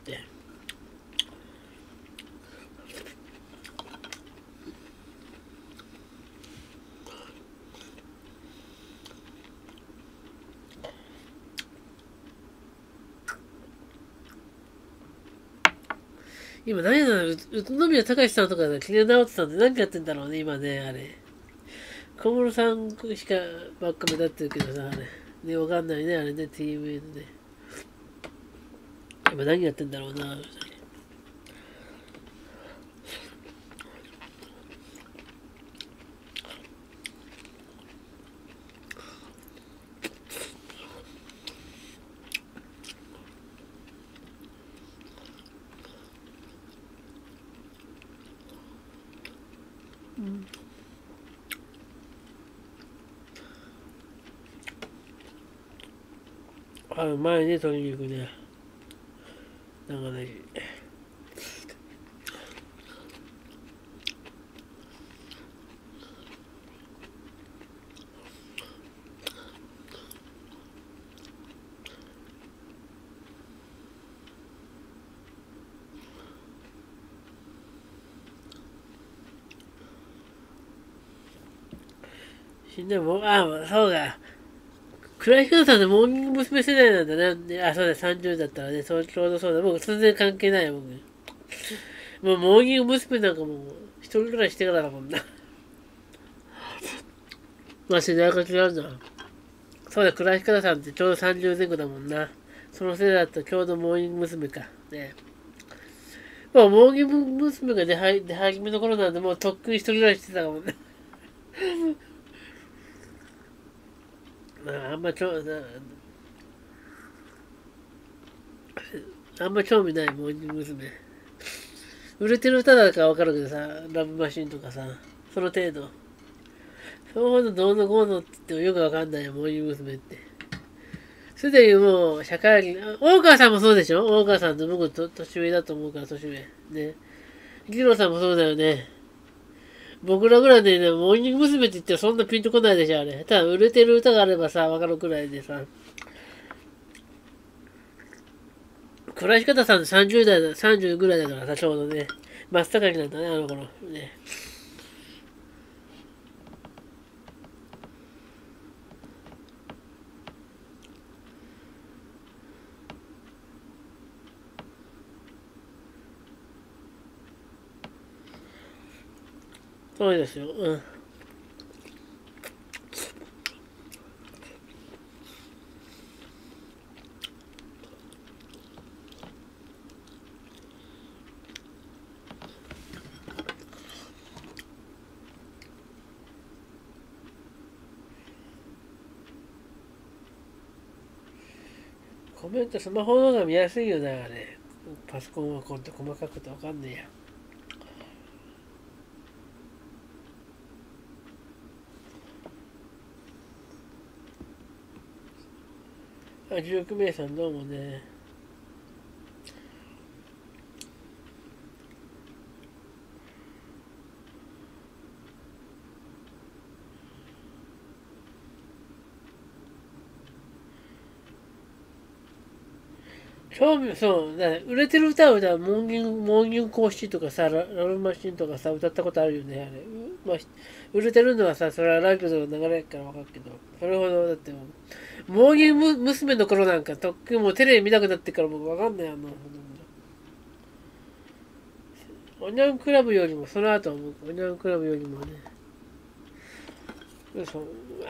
今何なの宇都宮隆さんとかで、木根直人さんって何やってんだろうね、今ね、あれ。小室さんしかばっか目立ってるけどさ、あれ。ね、わかんないね、あれね、ティーエムエー のね。今何やってんだろうな。うん。あ、うまいね、鶏肉ね。長ネギ。死んでも、あ、そうだ。倉石さんでモーニング娘。世代なんだね。あ、そうだ、さんじゅうだったらね、ちょうどそうだ。僕、全然関係ないよ、僕。もう、モーニング娘。なんかもう、一人ぐらいしてからだもんな。まあ、世代が違うんだ。そうだ、倉石さんってちょうどさんじゅう前後だもんな。その世代だとちょうどモーニング娘。か。ね。まあ、モーニング娘。が出始めの頃なんで、もうとっくに一人ぐらいしてたもんね。まあ、あんまちょ、あんま興味ない、モーニング娘。売れてる歌だからわかるけどさ、ラブマシンとかさ、その程度。そのほどどうのこうのって言ってもよくわかんないよ、モーニング娘。って。すでにもう、社会人、大川さんもそうでしょ。大川さんと僕と年上だと思うから、年上。ね。ギロさんもそうだよね。僕らぐらいでね、モーニング娘。って言ってらそんなピンとこないでしょ、あれ。ただ、売れてる歌があればさ、わかるくらいでさ。倉石方さんさんじゅう代だ、さんじゅうぐらいだからさ、ちょうどね。真っ盛りなんだね、あの頃。ね。そうですよ。うん。 コメントスマホの方が見やすいよな、あれ。パソコンはこうって細かくてわかんねえや。あ、じゅうろく名さんどうもね。興味、そう、だ売れてる歌を歌う、モーニング、モーニングコーヒーとかさ、ララブマシンとかさ、歌ったことあるよね、あれ。まあ、売れてるのはさ、それはラジオの流れからわかるけど、それほど、だってもう、モーニング娘。の頃なんか、とっくにもうテレビ見なくなってから僕わかんない、あの、おにゃんクラブよりも、その後は僕、おにゃんクラブよりもね、そう、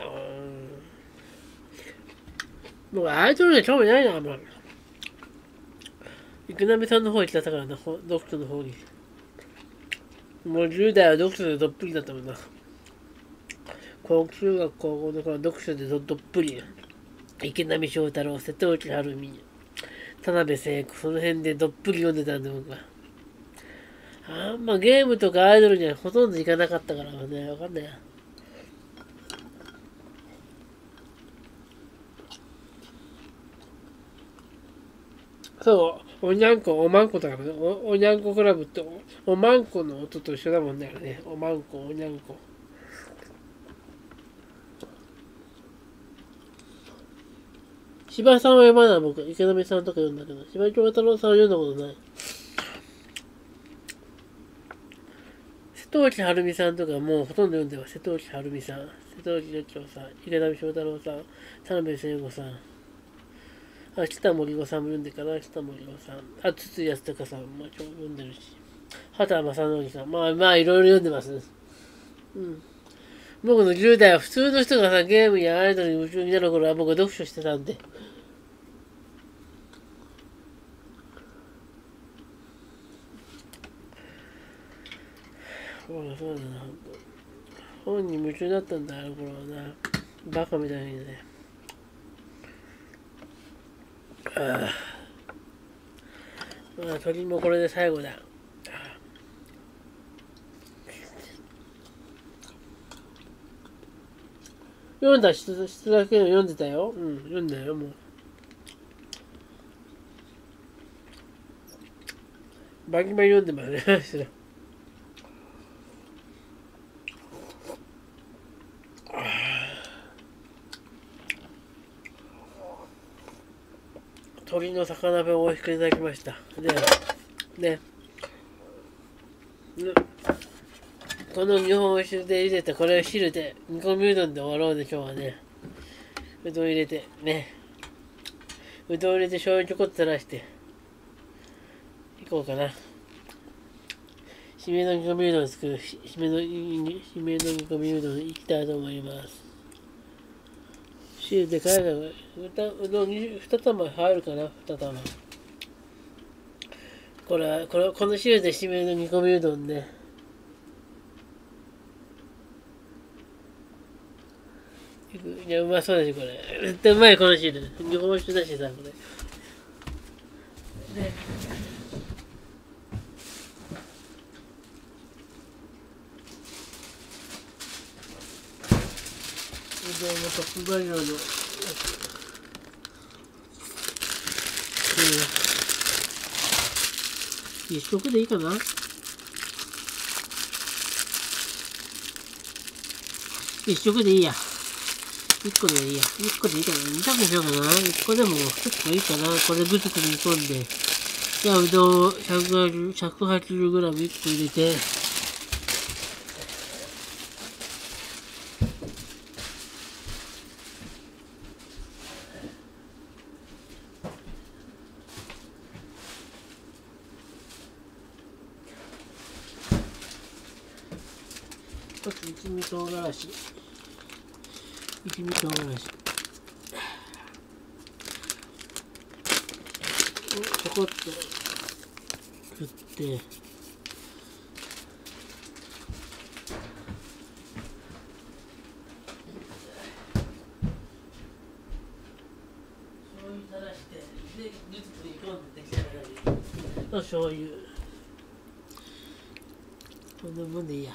もうアイドルには興味ないな、あんまり。池波さんの方行っちゃったからな、読書の方に。もうじゅう代は読書でどっぷりだったもんな。高中学高校の頃読書でどどっぷり。池波正太郎、瀬戸内晴美、田辺聖子、その辺でどっぷり読んでたんで僕は。あんまゲームとかアイドルにはほとんど行かなかったからね、わかんないや。そう、おにゃんこ、おまんこだからね。お、おにゃんこクラブってお、おまんこの音と一緒だもんね、あれね。おまんこ、おにゃんこ。柴さんは読まない、僕。池波さんとか読んだけど、柴京太郎さんは読んだことない。瀬戸内晴美さんとかもうほとんど読んでます。瀬戸内晴美さん、瀬戸内旅長さん、池波正太郎さん、田辺聖子さん。あ、北森子さんも読んでから、北森子さん。あ、筒井康隆さんも読んでるし。畑正則さん。まあまあ、いろいろ読んでます。うん。僕のじゅう代は普通の人がさ、ゲームやアイドルに夢中になる頃は僕は読書してたんで。そうだそうだな。本に夢中だったんだ、あの頃はな。バカみたいにね。ああ。まあ、鳥もこれで最後だ。読んだ質質だけ読んでたよ。うん、読んだよ、もう。バキバキ読んでますね。鳥の魚弁をおいしくいただきました。で、ね。この日本酒で茹でて、これを汁で、煮込みうどんで終わろうで、今日はね。うどん入れて、ね。うどん入れて醤油ちょこっと垂らして、いこうかな。締めの煮込みうどん作る、締めの、締めの煮込みうどんいきたいと思います。汁でかいが、うどんに玉入るかな、に玉。これは、これ、この汁で締めの煮込みうどんね。いや、うまそうだし、これ。絶対うまい、この汁。日本酒だしさ、これ。ね。うどんのトップバリオの。一食でいいかな。一食でいいや。一個でいいや。一個でいいかな。二択にしようかな。一個でも結構いいかな。これぐつぐつ煮込んで。じゃあうどん ひゃくはちじゅうグラム いっこ入れて。一つ一味唐辛子。一味唐辛子。ちょこっと振って。醤油垂らして。 と醤油。こんなもんでいいや。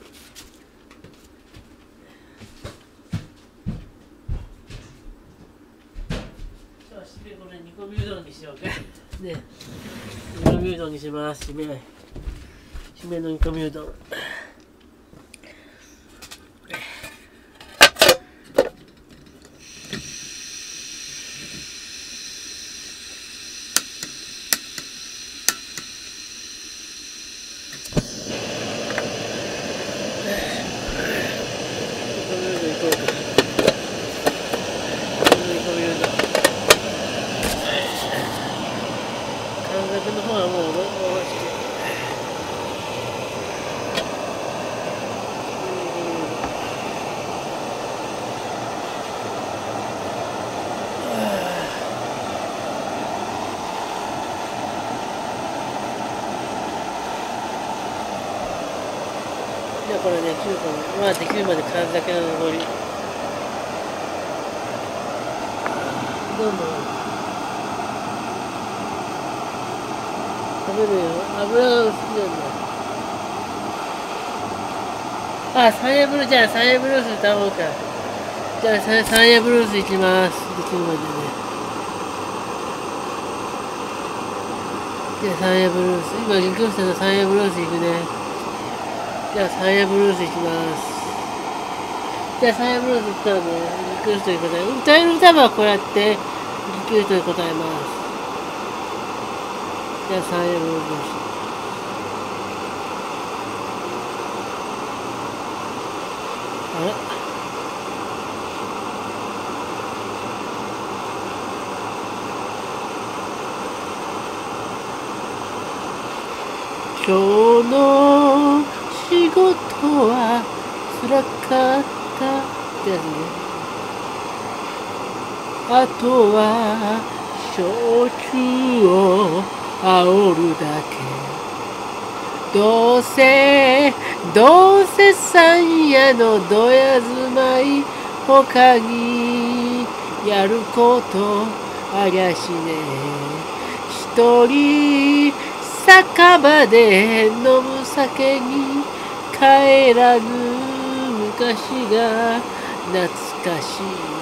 そうしめ、これ煮込みうどんにしようか。ね、煮込みうどんにします。しめ、しめの煮込みうどん。の方はもうおろして。じゃあこれね、きゅうこまあできるまで缶酒の残り。どんどん食べるよ。油が好きなんだ。あ、サンヤブルー、じゃあサンヤブルース歌おうか。じゃあサンサンヤブルースいきます。できるまでね。じゃあサンヤブルース。今、リクエストのサンヤブルースいくね。じゃあサンヤブルースいきます。じゃあサンヤブルースいったらね、リクエストに答える。歌える歌はこうやってリクエストに答えます。じゃあサンヤブルース。あれ今日の仕事は辛かったってやつね。あとは焼酎を煽るだけ。どうせどうせ山谷のどや住まい、他にやることありゃしねえ。一人酒場で飲む酒に帰らぬ昔が懐かしい。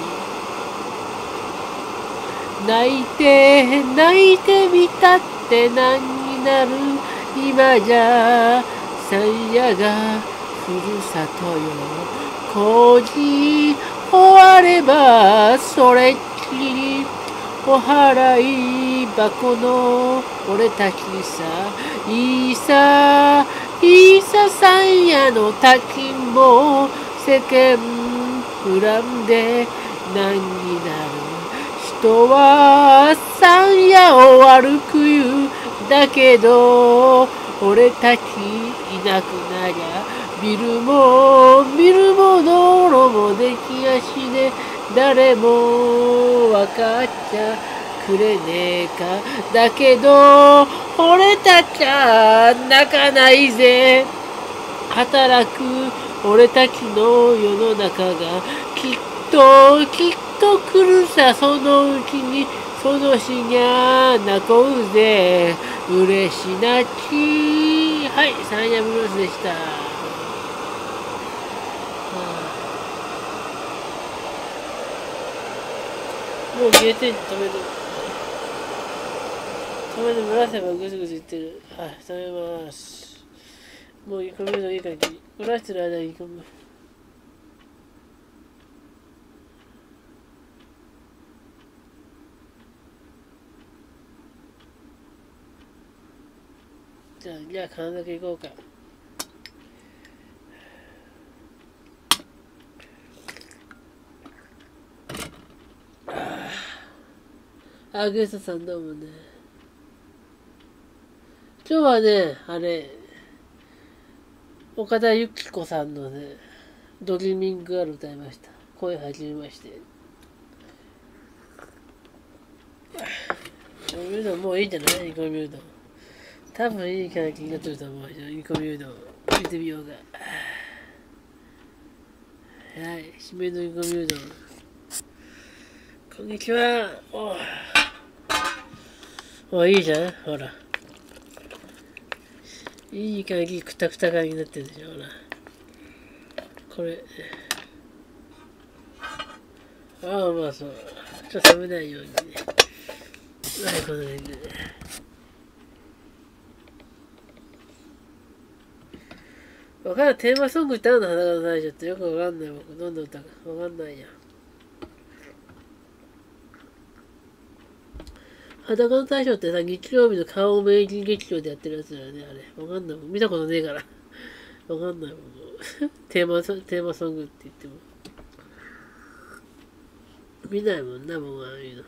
泣いて泣いてみたって何になる。今じゃ山谷がふるさとよ。工事終わればそれっきり。お払い箱の俺たちさ。いいさいいさ山谷の滝も世間恨んで何になる。人は山谷を歩く言うだけど、俺たちいなくなりゃビルもビルも道路もできやしね。誰もわかっちゃくれねえか。だけど俺たちは泣かないぜ。働く俺たちの世の中がきっときっと来るさ。そのうちにその日にゃ泣こうぜ。嬉し泣き。はい、サンヤブルースでした。はあ、もう消えてん。止める止める。蒸らせばぐずぐずいってる。はい、止めます。もう煮込みのいい感じ。蒸らしてる間に煮込む。じゃあ、じゃあ、缶酒いこうか。あ、ゲストさんどうもね。今日はね、あれ、岡田由紀子さんのね、ドリーミングガール歌いました。声始めまして。煮込みうどんもういいんじゃない？煮込みうどん。多分いいから気になってると思うよ。煮込みうどん。見てみようか。はい、締めの煮込みうどん。こんにちは。おお、いいじゃん。ほら。 いい感じ、くたくた感になってるでしょうな。これ。ああ、まあそう。ちょっと冷めないようにね。はい、この辺でね。わかんない。テーマソング歌うの裸の大将ってよくわかんない。僕、どんどん歌うわかんないや。裸の大将ってさ、日曜日の顔名人劇場でやってるやつだよね、あれ。わかんない。見たことねえから。わかんないもん。テーマソ、テーマソングって言っても。見ないもんな、もうああいうの。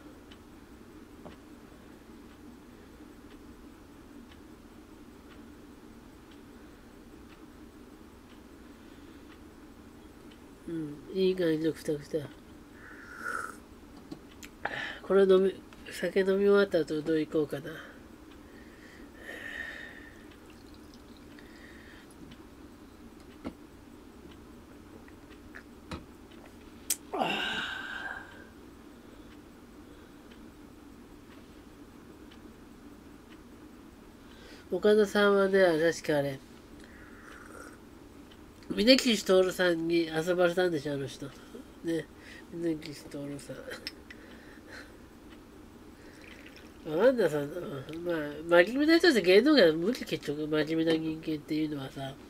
うん、いい感じのくたくた。これ飲み、酒飲み終わった後どう行こうかな。岡田さんはね、確かあれ、峯岸徹さんに遊ばれたんでしょ、あの人。ね、峯岸徹さん。わかんないさ、まあ、真面目な人って芸能界は無理結局、真面目な人間っていうのはさ、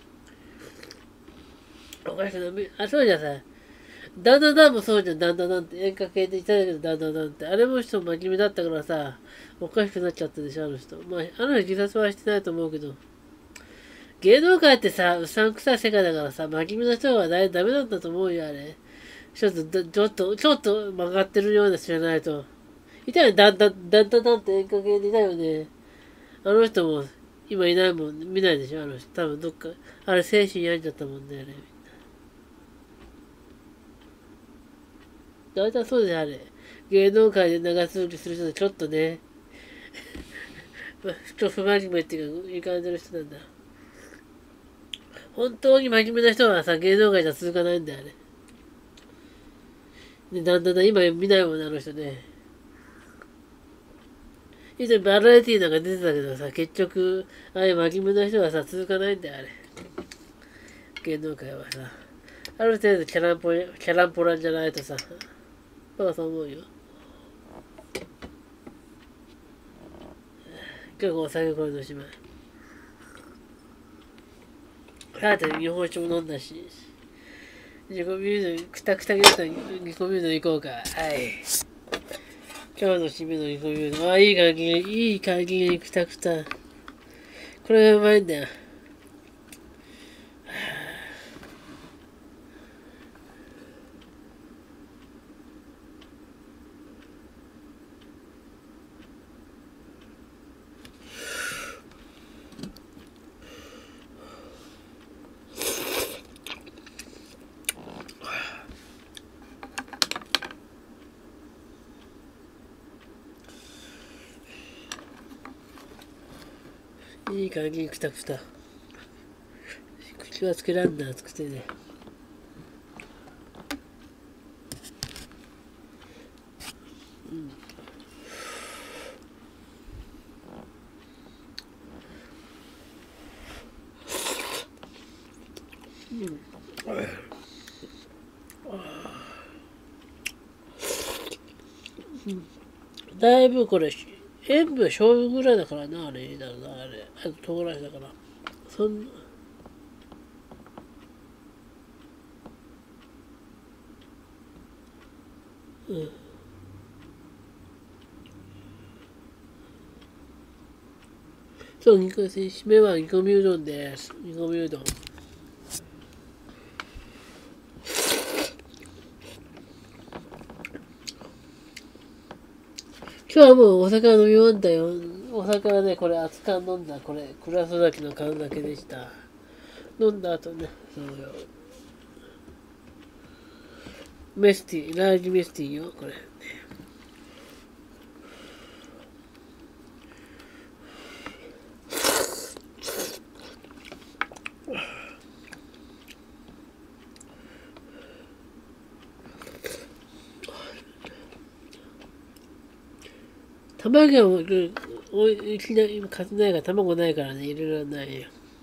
おかしくない。あ、そうじゃさ、ダンダダンもそうじゃん、ダンダダンって演歌系で言ったんだけど、ダンダダンって。あれも人真面目だったからさ、おかしくなっちゃったでしょ、あの人。まあ、あの人自殺はしてないと思うけど。芸能界ってさ、うさんくさい世界だからさ、真面目な人はダメなんだと思うよ、あれ。ちょっと、ちょっと、ちょっと曲がってるような知らないと。いたよね、だんだん、だんだんだんって演歌系でいたよね。あの人も、今いないもん、見ないでしょ、あの人。多分どっか、あれ精神病んじゃったもんね、あれ。大体そうですよ、あれ。芸能界で長続きする人はちょっとね、ちょっと不真面目っていうか、いい感じの人なんだ。本当に真面目な人はさ、芸能界じゃ続かないんだよね。で、だんだんだん今見ないもんね、あの人ね。以前バラエティーなんか出てたけどさ、結局、ああいう真面目な人はさ、続かないんだよ、あれ。芸能界はさ。ある程度キャランポ、キャランポランじゃないとさ、そうはそう思うよ。今日お酒これのしまい。あと日本酒も飲んだし。自己ビール、くたくたになったら煮込みうどん行こうか。はい。今日の締めの煮込みうどん。あ、いい感じ、いい感じにくたくた。これがうまいんだよ。いい感じにくたくた。口はつけらんな、熱くてね。うん。うん。だいぶこれ、塩分醤油ぐらいだからな、あれ。だな、あれ。あと唐辛子だから。そんな。うん。そう、煮込み、締めは煮込みうどんです。煮込みうどん。今日はもうお酒は飲み終わったよ。お酒はね、これ熱燗飲んだ。これ、倉育ちの燗だけでした。飲んだ後ね、そうよ。メスティー、ラージメスティーよ、これ。卵はおい、いきなり今買ってないから卵ないからね、いろいろないよ。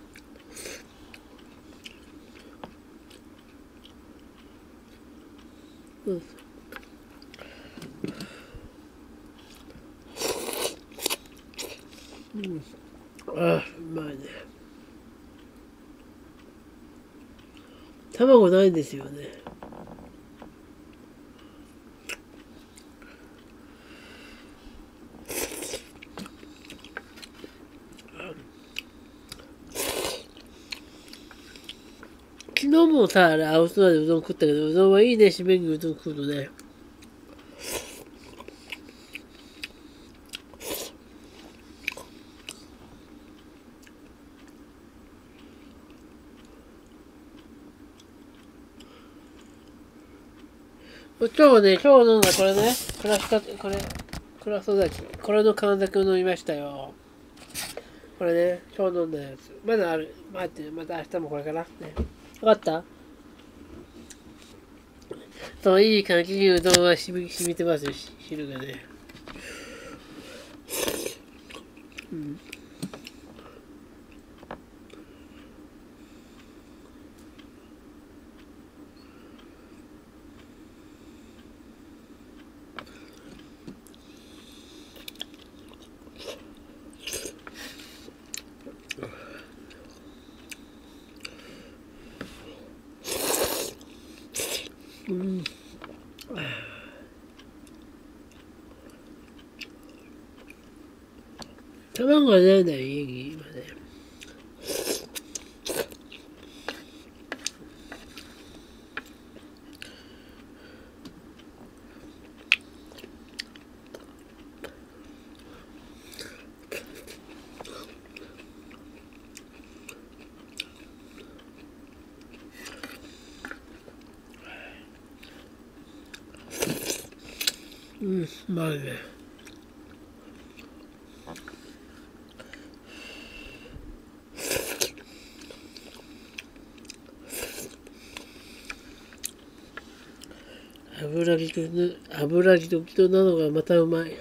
うん。うん。ああ、うまいね。卵ないんですよね。昨日もさ、あれ、青空でうどん食ったけど、うどんはいいね、締めにうどん食うとね。今日ね、今日飲んだこれね、クラフト、これ、クラフト酒。これの神崎を飲みましたよ。これね、今日飲んだやつ。まだある。待って、また明日もこれかな。ね。わかった？そう、いい感じにうどんは染み染みてますよ、汁がね。うん。うん。卵がないんだよ、家に今ね。うん、まあね。油ぎと、油ぎときとなのがまたうまい。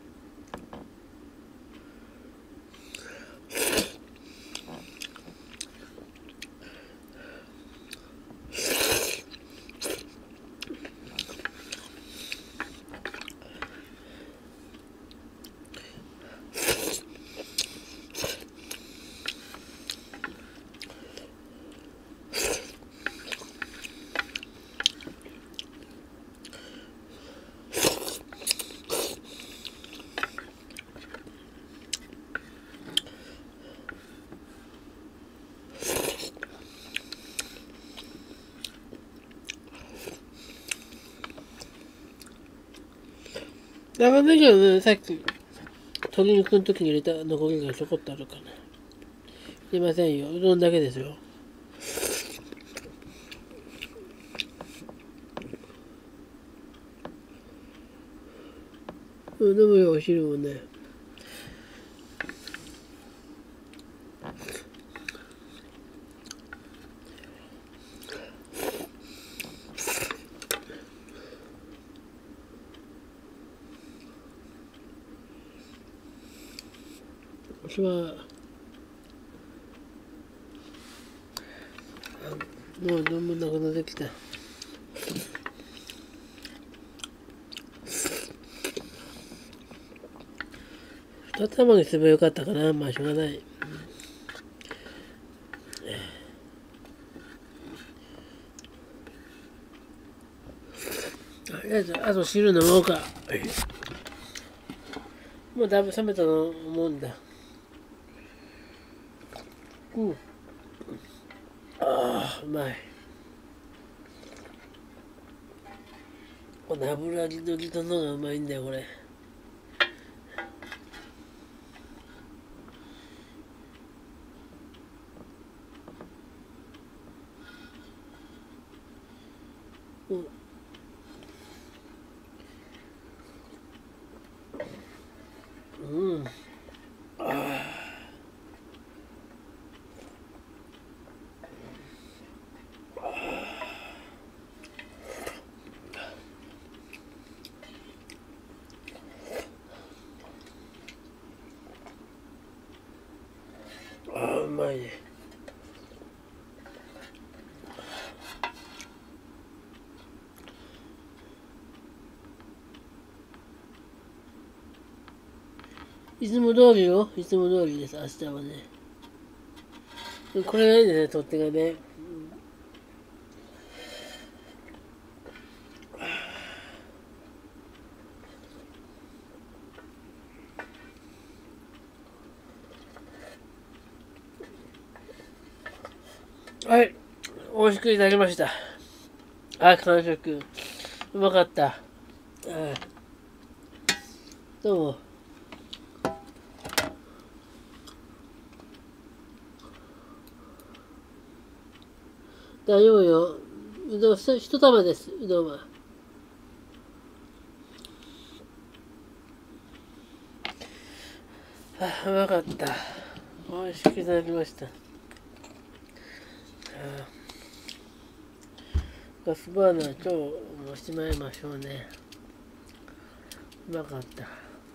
長ネギはね、さっき鶏肉の時に入れた残りがちょこっとあるから。すいませんよ。うどんだけですよ。うん、飲むよ、お汁もね。私は、もう飲むなくなってきた。二玉にすればよかったかな。まあ、しょうがない。とりあえず、あと汁飲もうか。もうだいぶ冷めたと思うんだ。うん。ああ、うまい。この油ぎとぎとのがうまいんだよ、これ。うん。うん。ああ。 いつも通りよ。いつも通りです、明日はね。これがいいですね、取っ手がね。はい。美味しくいただきました。あ、完食。うまかった。どうも。大丈夫よ。うどん、一玉です、うどんは。あ、うまかった。美味しくいただきました。ガスバーナー今日もしまいましょうね。うまかった。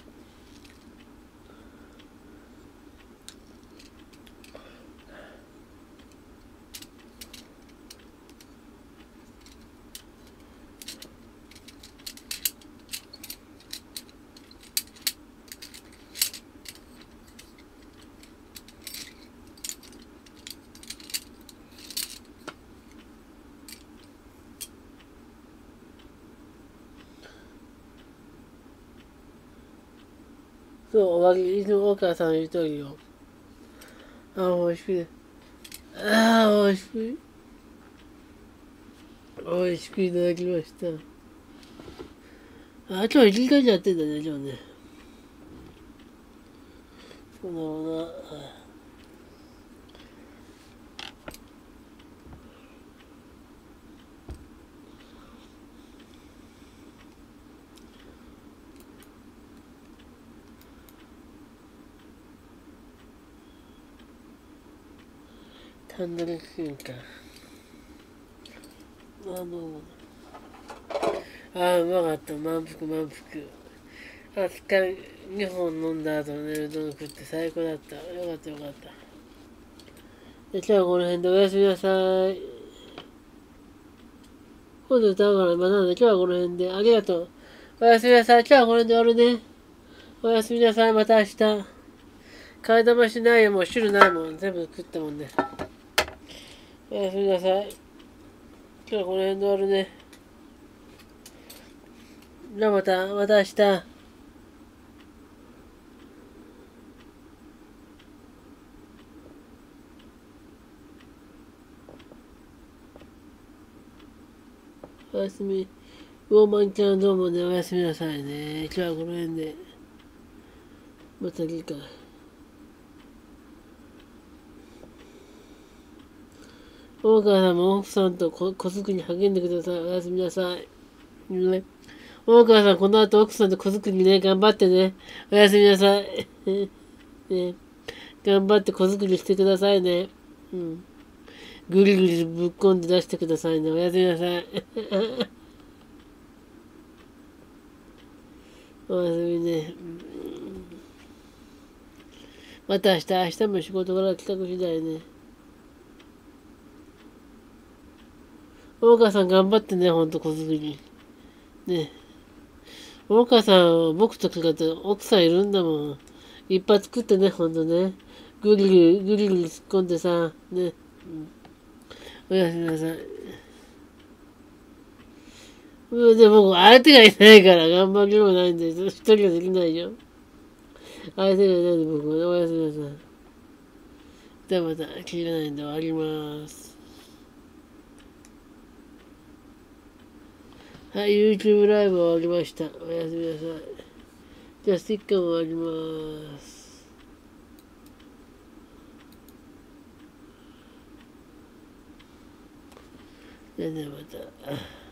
そう、おわぎ、いつも大川さん言うとおりよ。ああ、美味しくい。ああ、美味しくい。美味しくいただきました。あ、今日いちじかんやってんだね、今日ね。そうだろうな。タンドルクーンか。あの、ああ、うまかった。満腹満腹。あ、すっかりにほん飲んだ後のね、うどん食って最高だった。よかったよかった。で、今日はこの辺でおやすみなさい。今度歌うから、まあ、なんで今日はこの辺で。ありがとう。おやすみなさい。今日はこの辺で終わるね。おやすみなさい。また明日。替え玉しないよ。もう汁ないもん。全部食ったもんね。おやすみなさい。今日はこの辺で終わるね。じゃあまた、また明日。おやすみ。ウォーマンちゃんどうもね、おやすみなさいね。今日はこの辺で。また次回。大川さんも奥さんと子作りに励んでください。おやすみなさい。ね。大川さん、この後奥さんと子作りね、頑張ってね。おやすみなさい。ね、頑張って子作りしてくださいね。うん。ぐりぐりぶっこんで出してくださいね。おやすみなさい。おやすみね。また明日、明日も仕事から帰宅次第ね。大川さん頑張ってね、ほんと子作り。ね。大川さん、僕と違って奥さんいるんだもん。いっぱい作ってね、ほんとね。ぐりぐり、ぐりぐり突っ込んでさ、ね。うん、おやすみなさい。でも、相手がいないから頑張りようないんで、一人はできないよ。相手がいないんで僕は、おやすみなさい。ではまた、切れないんで終わります。はい、YouTube ライブ終わりました。おやすみなさい。じゃあ、スティッカーも終わります。じゃあね、また。